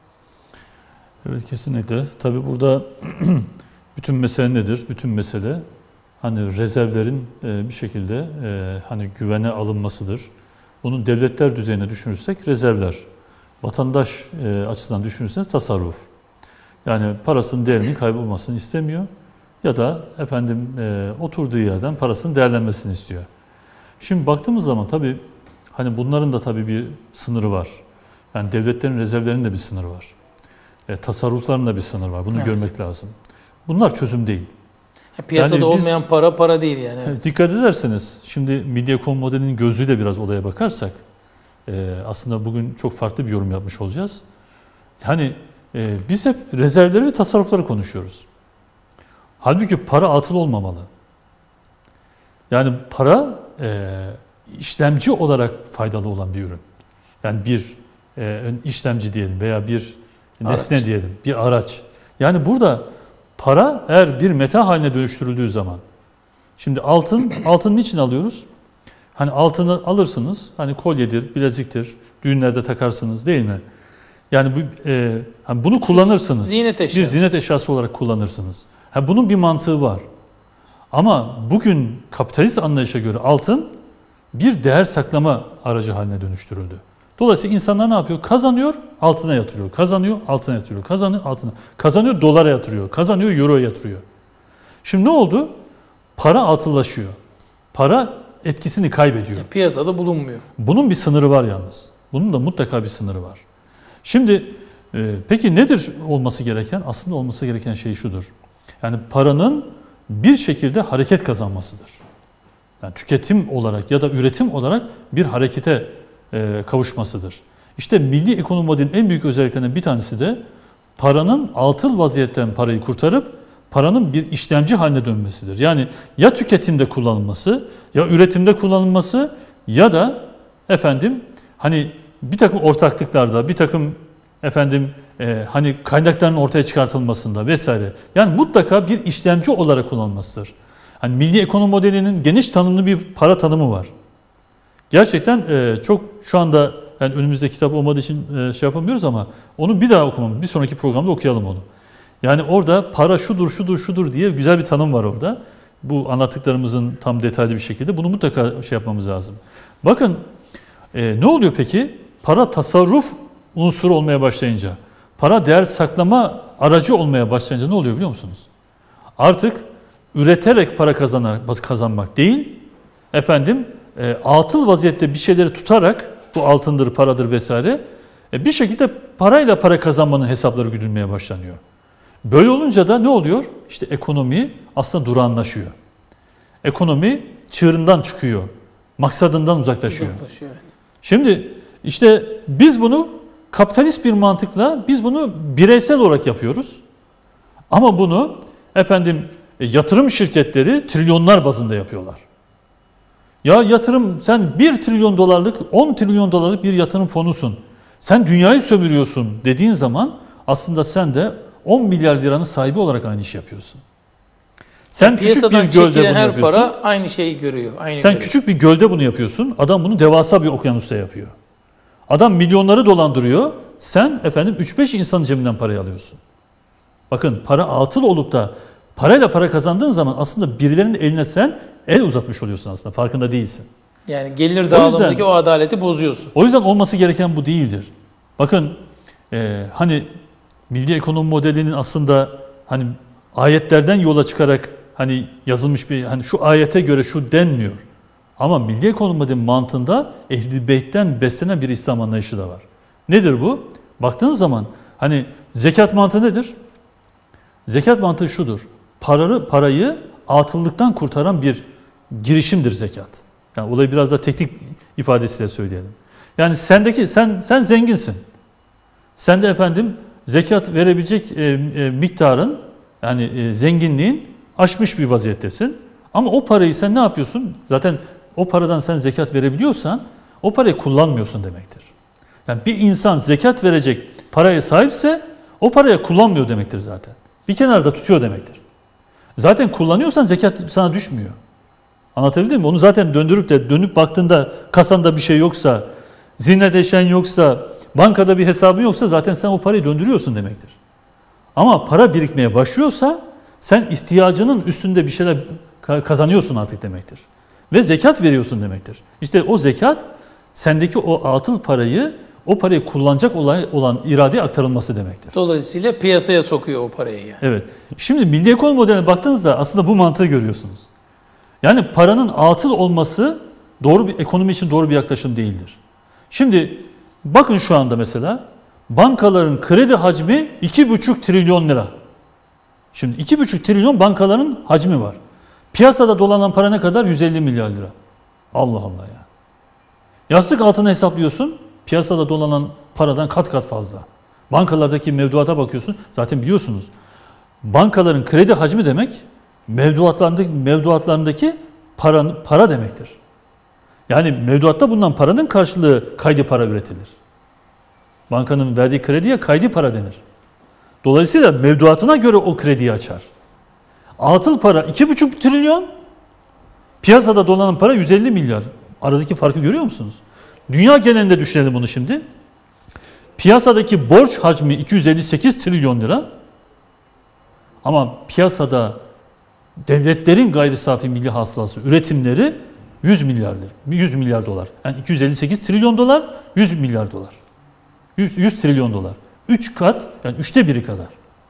Evet, kesinlikle. Tabii burada bütün mesele nedir? Bütün mesele hani rezervlerin e, bir şekilde e, hani güvene alınmasıdır. Bunun devletler düzeyine düşünürsek rezervler. Vatandaş e, açısından düşünürseniz tasarruf. Yani parasının değerinin kaybolmasını istemiyor ya da efendim e, oturduğu yerden parasının değerlenmesini istiyor. Şimdi baktığımız zaman tabii hani bunların da tabii bir sınırı var. Yani devletlerin rezervlerinin de bir sınırı var. E, tasarrufların da bir sınırı var. Bunu evet. görmek lazım. Bunlar çözüm değil. Piyasada yani biz, olmayan para para değil yani. Evet. Dikkat ederseniz şimdi milli ekonomi modelinin gözüyle biraz olaya bakarsak e, aslında bugün çok farklı bir yorum yapmış olacağız. Hani e, biz hep rezervleri ve tasarrufları konuşuyoruz. Halbuki para atıl olmamalı. Yani para e, işlemci olarak faydalı olan bir ürün. Yani bir e, işlemci diyelim veya bir nesne araç. diyelim, bir araç. Yani burada para eğer bir meta haline dönüştürüldüğü zaman, şimdi altın, altın niçin alıyoruz? Hani altını alırsınız, hani kolyedir, bileziktir, düğünlerde takarsınız değil mi? Yani bu, e, hani bunu kullanırsınız. Ziynet eşyası. Bir ziynet eşyası olarak kullanırsınız. Ha, bunun bir mantığı var. Ama bugün kapitalist anlayışa göre altın bir değer saklama aracı haline dönüştürüldü. Dolayısıyla insanlar ne yapıyor? Kazanıyor, altına yatırıyor. Kazanıyor, altına yatırıyor. Kazanıyor, altına. Kazanıyor, dolara yatırıyor. Kazanıyor, euroya yatırıyor. Şimdi ne oldu? Para atıllaşıyor. Para etkisini kaybediyor. Piyasada bulunmuyor. Bunun bir sınırı var yalnız. Bunun da mutlaka bir sınırı var. Şimdi e, peki nedir olması gereken? Aslında olması gereken şey şudur. Yani paranın bir şekilde hareket kazanmasıdır. Yani tüketim olarak ya da üretim olarak bir harekete e, kavuşmasıdır. İşte milli ekonomi modelinin en büyük özelliklerinden bir tanesi de paranın atıl vaziyetten parayı kurtarıp paranın bir işlemci haline dönmesidir. Yani ya tüketimde kullanılması, ya üretimde kullanılması ya da efendim hani bir takım ortaklıklarda, bir takım efendim e, hani kaynakların ortaya çıkartılmasında vesaire. Yani mutlaka bir işlemci olarak kullanılmasıdır. Hani milli ekonomi modelinin geniş tanımlı bir para tanımı var. Gerçekten e, çok şu anda yani önümüzde kitap olmadığı için e, şey yapamıyoruz ama onu bir daha okumamız, bir sonraki programda okuyalım onu. Yani orada para şudur, şudur, şudur diye güzel bir tanım var orada. Bu anlattıklarımızın tam detaylı bir şekilde bunu mutlaka şey yapmamız lazım. Bakın e, ne oluyor peki? Para tasarruf unsuru olmaya başlayınca, para değer saklama aracı olmaya başlayınca ne oluyor biliyor musunuz? Artık üreterek para kazanarak, kazanmak değil, efendim e, atıl vaziyette bir şeyleri tutarak, bu altındır, paradır vesaire, e, bir şekilde parayla para kazanmanın hesapları güdülmeye başlanıyor. Böyle olunca da ne oluyor? İşte ekonomi aslında durağanlaşıyor. Ekonomi çığırından çıkıyor, maksadından uzaklaşıyor. Uzaklaşıyor, evet. Şimdi işte biz bunu kapitalist bir mantıkla biz bunu bireysel olarak yapıyoruz. Ama bunu efendim e, yatırım şirketleri trilyonlar bazında yapıyorlar. Ya yatırım sen bir trilyon dolarlık, on trilyon dolarlık bir yatırım fonusun. Sen dünyayı sömürüyorsun dediğin zaman aslında sen de on milyar liranın sahibi olarak aynı işi yapıyorsun. Sen küçük bir gölde bunu her yapıyorsun. Para aynı şeyi görüyor. Aynı Sen görüyor. küçük bir gölde bunu yapıyorsun. Adam bunu devasa bir okyanusta yapıyor. Adam milyonları dolandırıyor. Sen efendim üç beş insanın cebinden parayı alıyorsun. Bakın para atıl olup da parayla para kazandığın zaman aslında birilerinin eline sen el uzatmış oluyorsun aslında. Farkında değilsin. Yani gelir dağılımındaki o, o adaleti bozuyorsun. O yüzden olması gereken bu değildir. Bakın e, hani milli ekonomi modelinin aslında hani ayetlerden yola çıkarak hani yazılmış bir hani şu ayete göre şu denmiyor. Ama milli ekonomi modelinin mantığında Ehl-i Beyt'ten beslenen bir İslam anlayışı da var. Nedir bu? Baktığınız zaman hani zekat mantığı nedir? Zekat mantığı şudur. Parayı, parayı atıllıktan kurtaran bir girişimdir zekat. Yani olayı biraz da teknik ifadesiyle söyleyelim. Yani sendeki sen sen zenginsin. Sen de efendim zekat verebilecek e, e, miktarın yani e, zenginliğin aşmış bir vaziyettesin. Ama o parayı sen ne yapıyorsun? Zaten o paradan sen zekat verebiliyorsan o parayı kullanmıyorsun demektir. Yani bir insan zekat verecek paraya sahipse o parayı kullanmıyor demektir zaten. Bir kenarda tutuyor demektir. Zaten kullanıyorsan zekat sana düşmüyor. Anlatabildim mi? Onu zaten döndürüp de dönüp baktığında kasanda bir şey yoksa, zine deşen yoksa, bankada bir hesabın yoksa zaten sen o parayı döndürüyorsun demektir. Ama para birikmeye başlıyorsa sen ihtiyacının üstünde bir şeyler kazanıyorsun artık demektir. Ve zekat veriyorsun demektir. İşte o zekat sendeki o atıl parayı, o parayı kullanacak olan iradeye aktarılması demektir. Dolayısıyla piyasaya sokuyor o parayı yani. Evet. Şimdi milli ekonomi modeline baktığınızda aslında bu mantığı görüyorsunuz. Yani paranın atıl olması doğru bir ekonomi için doğru bir yaklaşım değildir. Şimdi bakın şu anda mesela bankaların kredi hacmi iki buçuk trilyon lira. Şimdi iki buçuk trilyon bankaların hacmi var. Piyasada dolanan para ne kadar? yüz elli milyar lira. Allah Allah ya. Yastık altına hesaplıyorsun. Piyasada dolanan paradan kat kat fazla. Bankalardaki mevduata bakıyorsun. Zaten biliyorsunuz. Bankaların kredi hacmi demek mevduatlarındaki, mevduatlarındaki para, para demektir. Yani mevduatta bulunan paranın karşılığı kaydi para üretilir. Bankanın verdiği krediye kaydi para denir. Dolayısıyla mevduatına göre o krediyi açar. Atıl para iki buçuk trilyon, piyasada dolanan para yüz elli milyar. Aradaki farkı görüyor musunuz? Dünya genelinde düşünelim bunu şimdi. Piyasadaki borç hacmi iki yüz elli sekiz trilyon lira. Ama piyasada devletlerin gayri safi milli hasılası, üretimleri yüz milyar lira, yüz milyar dolar. Yani iki yüz elli sekiz trilyon dolar, yüz milyar dolar. yüz, yüz trilyon dolar. üç kat, yani üçte biri kadar.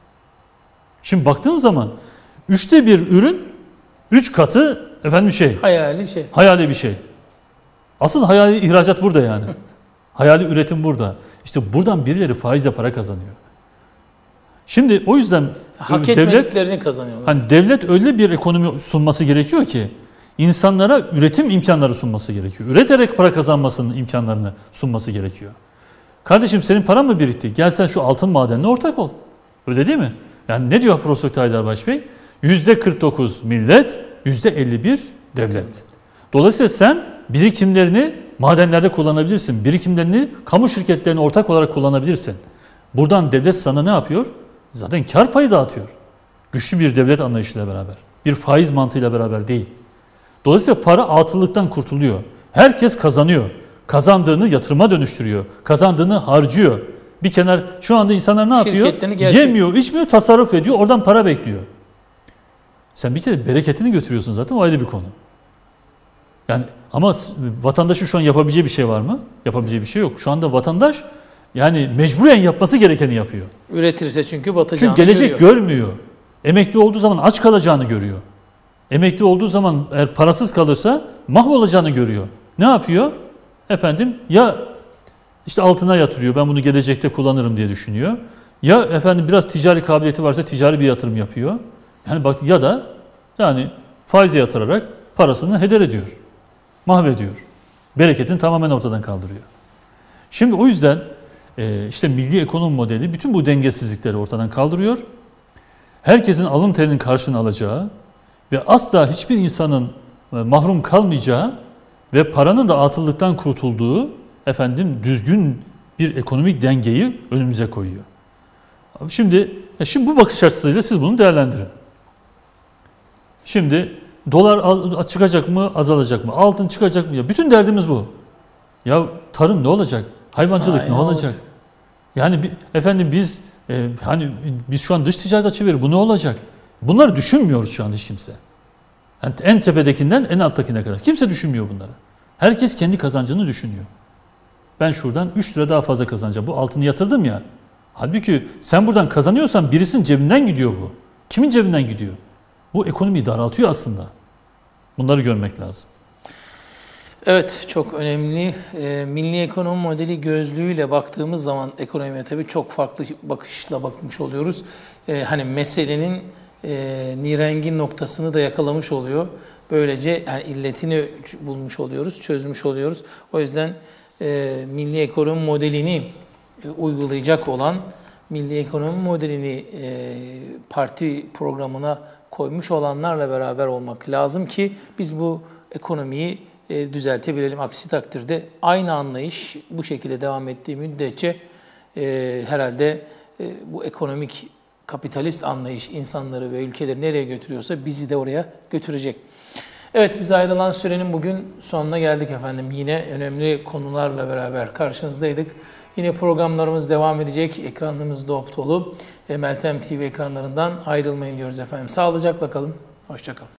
Şimdi baktığınız zaman üçte bir ürün, üç katı efendim şey. Hayali şey. Hayali bir şey. Asıl hayali ihracat burada yani. Hayali üretim burada. İşte buradan birileri faizle para kazanıyor. Şimdi o yüzden hak devlet, etmediklerini kazanıyorlar. Hani devlet öyle bir ekonomi sunması gerekiyor ki insanlara üretim imkanları sunması gerekiyor. Üreterek para kazanmasının imkanlarını sunması gerekiyor. Kardeşim senin paran mı birikti? Gel sen şu altın madenine ortak ol. Öyle değil mi? Yani ne diyor Profesör Haydarbaş Bey? yüzde kırk dokuz millet, yüzde elli bir devlet. Dolayısıyla sen birikimlerini madenlerde kullanabilirsin. Birikimlerini kamu şirketlerine ortak olarak kullanabilirsin. Buradan devlet sana ne yapıyor? Zaten kar payı dağıtıyor. Güçlü bir devlet anlayışıyla beraber. Bir faiz mantığıyla beraber değil. Dolayısıyla para atıllıktan kurtuluyor. Herkes kazanıyor. Kazandığını yatırıma dönüştürüyor. Kazandığını harcıyor. Bir kenar şu anda insanlar ne yapıyor? Yemiyor, içmiyor, tasarruf ediyor. Oradan para bekliyor. Sen bir kere bereketini götürüyorsun zaten, o ayrı bir konu. Yani ama vatandaşın şu an yapabileceği bir şey var mı? Yapabileceği bir şey yok. Şu anda vatandaş yani mecburen yapması gerekeni yapıyor. Üretirse çünkü batacağını çünkü gelecek görüyor. görmüyor. Emekli olduğu zaman aç kalacağını görüyor. Emekli olduğu zaman eğer parasız kalırsa mahvolacağını görüyor. Ne yapıyor? Efendim ya işte altına yatırıyor, ben bunu gelecekte kullanırım diye düşünüyor. Ya efendim biraz ticari kabiliyeti varsa ticari bir yatırım yapıyor. Yani bak ya da yani faize yatırarak parasını heder ediyor. Mahvediyor. Bereketini tamamen ortadan kaldırıyor. Şimdi o yüzden işte milli ekonomi modeli bütün bu dengesizlikleri ortadan kaldırıyor. Herkesin alın terinin karşılığını alacağı ve asla hiçbir insanın mahrum kalmayacağı ve paranın da atıllıktan kurtulduğu efendim düzgün bir ekonomik dengeyi önümüze koyuyor. Şimdi şimdi bu bakış açısıyla siz bunu değerlendirin. Şimdi dolar çıkacak mı, azalacak mı? Altın çıkacak mı? Ya bütün derdimiz bu. Ya tarım ne olacak? Hayvancılık Sanayi ne olacak? olacak? Yani bir, efendim biz e, hani biz şu an dış ticaret açıveriyoruz. Bu ne olacak? Bunları düşünmüyoruz şu an hiç kimse. Yani en tepedekinden en alttakine kadar. Kimse düşünmüyor bunları. Herkes kendi kazancını düşünüyor. Ben şuradan üç lira daha fazla kazanacağım. Bu altını yatırdım ya. Halbuki sen buradan kazanıyorsan birisinin cebinden gidiyor bu. Kimin cebinden gidiyor? Bu ekonomiyi daraltıyor aslında. Bunları görmek lazım. Evet, çok önemli. E, milli ekonomi modeli gözlüğüyle baktığımız zaman ekonomiye tabii çok farklı bakışla bakmış oluyoruz. E, hani meselenin e, nirengin noktasını da yakalamış oluyor. Böylece yani illetini bulmuş oluyoruz, çözmüş oluyoruz. O yüzden e, milli ekonomi modelini e, uygulayacak olan, milli ekonomi modelini e, parti programına koymuş olanlarla beraber olmak lazım ki biz bu ekonomiyi e, düzeltebilelim. Aksi takdirde aynı anlayış bu şekilde devam ettiği müddetçe e, herhalde e, bu ekonomik kapitalist anlayış insanları ve ülkeleri nereye götürüyorsa bizi de oraya götürecek. Evet, biz ayrılan sürenin bugün sonuna geldik efendim. Yine önemli konularla beraber karşınızdaydık. Yine programlarımız devam edecek. Ekranlarımız dop dolu. Meltem T V ekranlarından ayrılmayın diyoruz efendim. Sağlıcakla kalın. Hoşça kalın.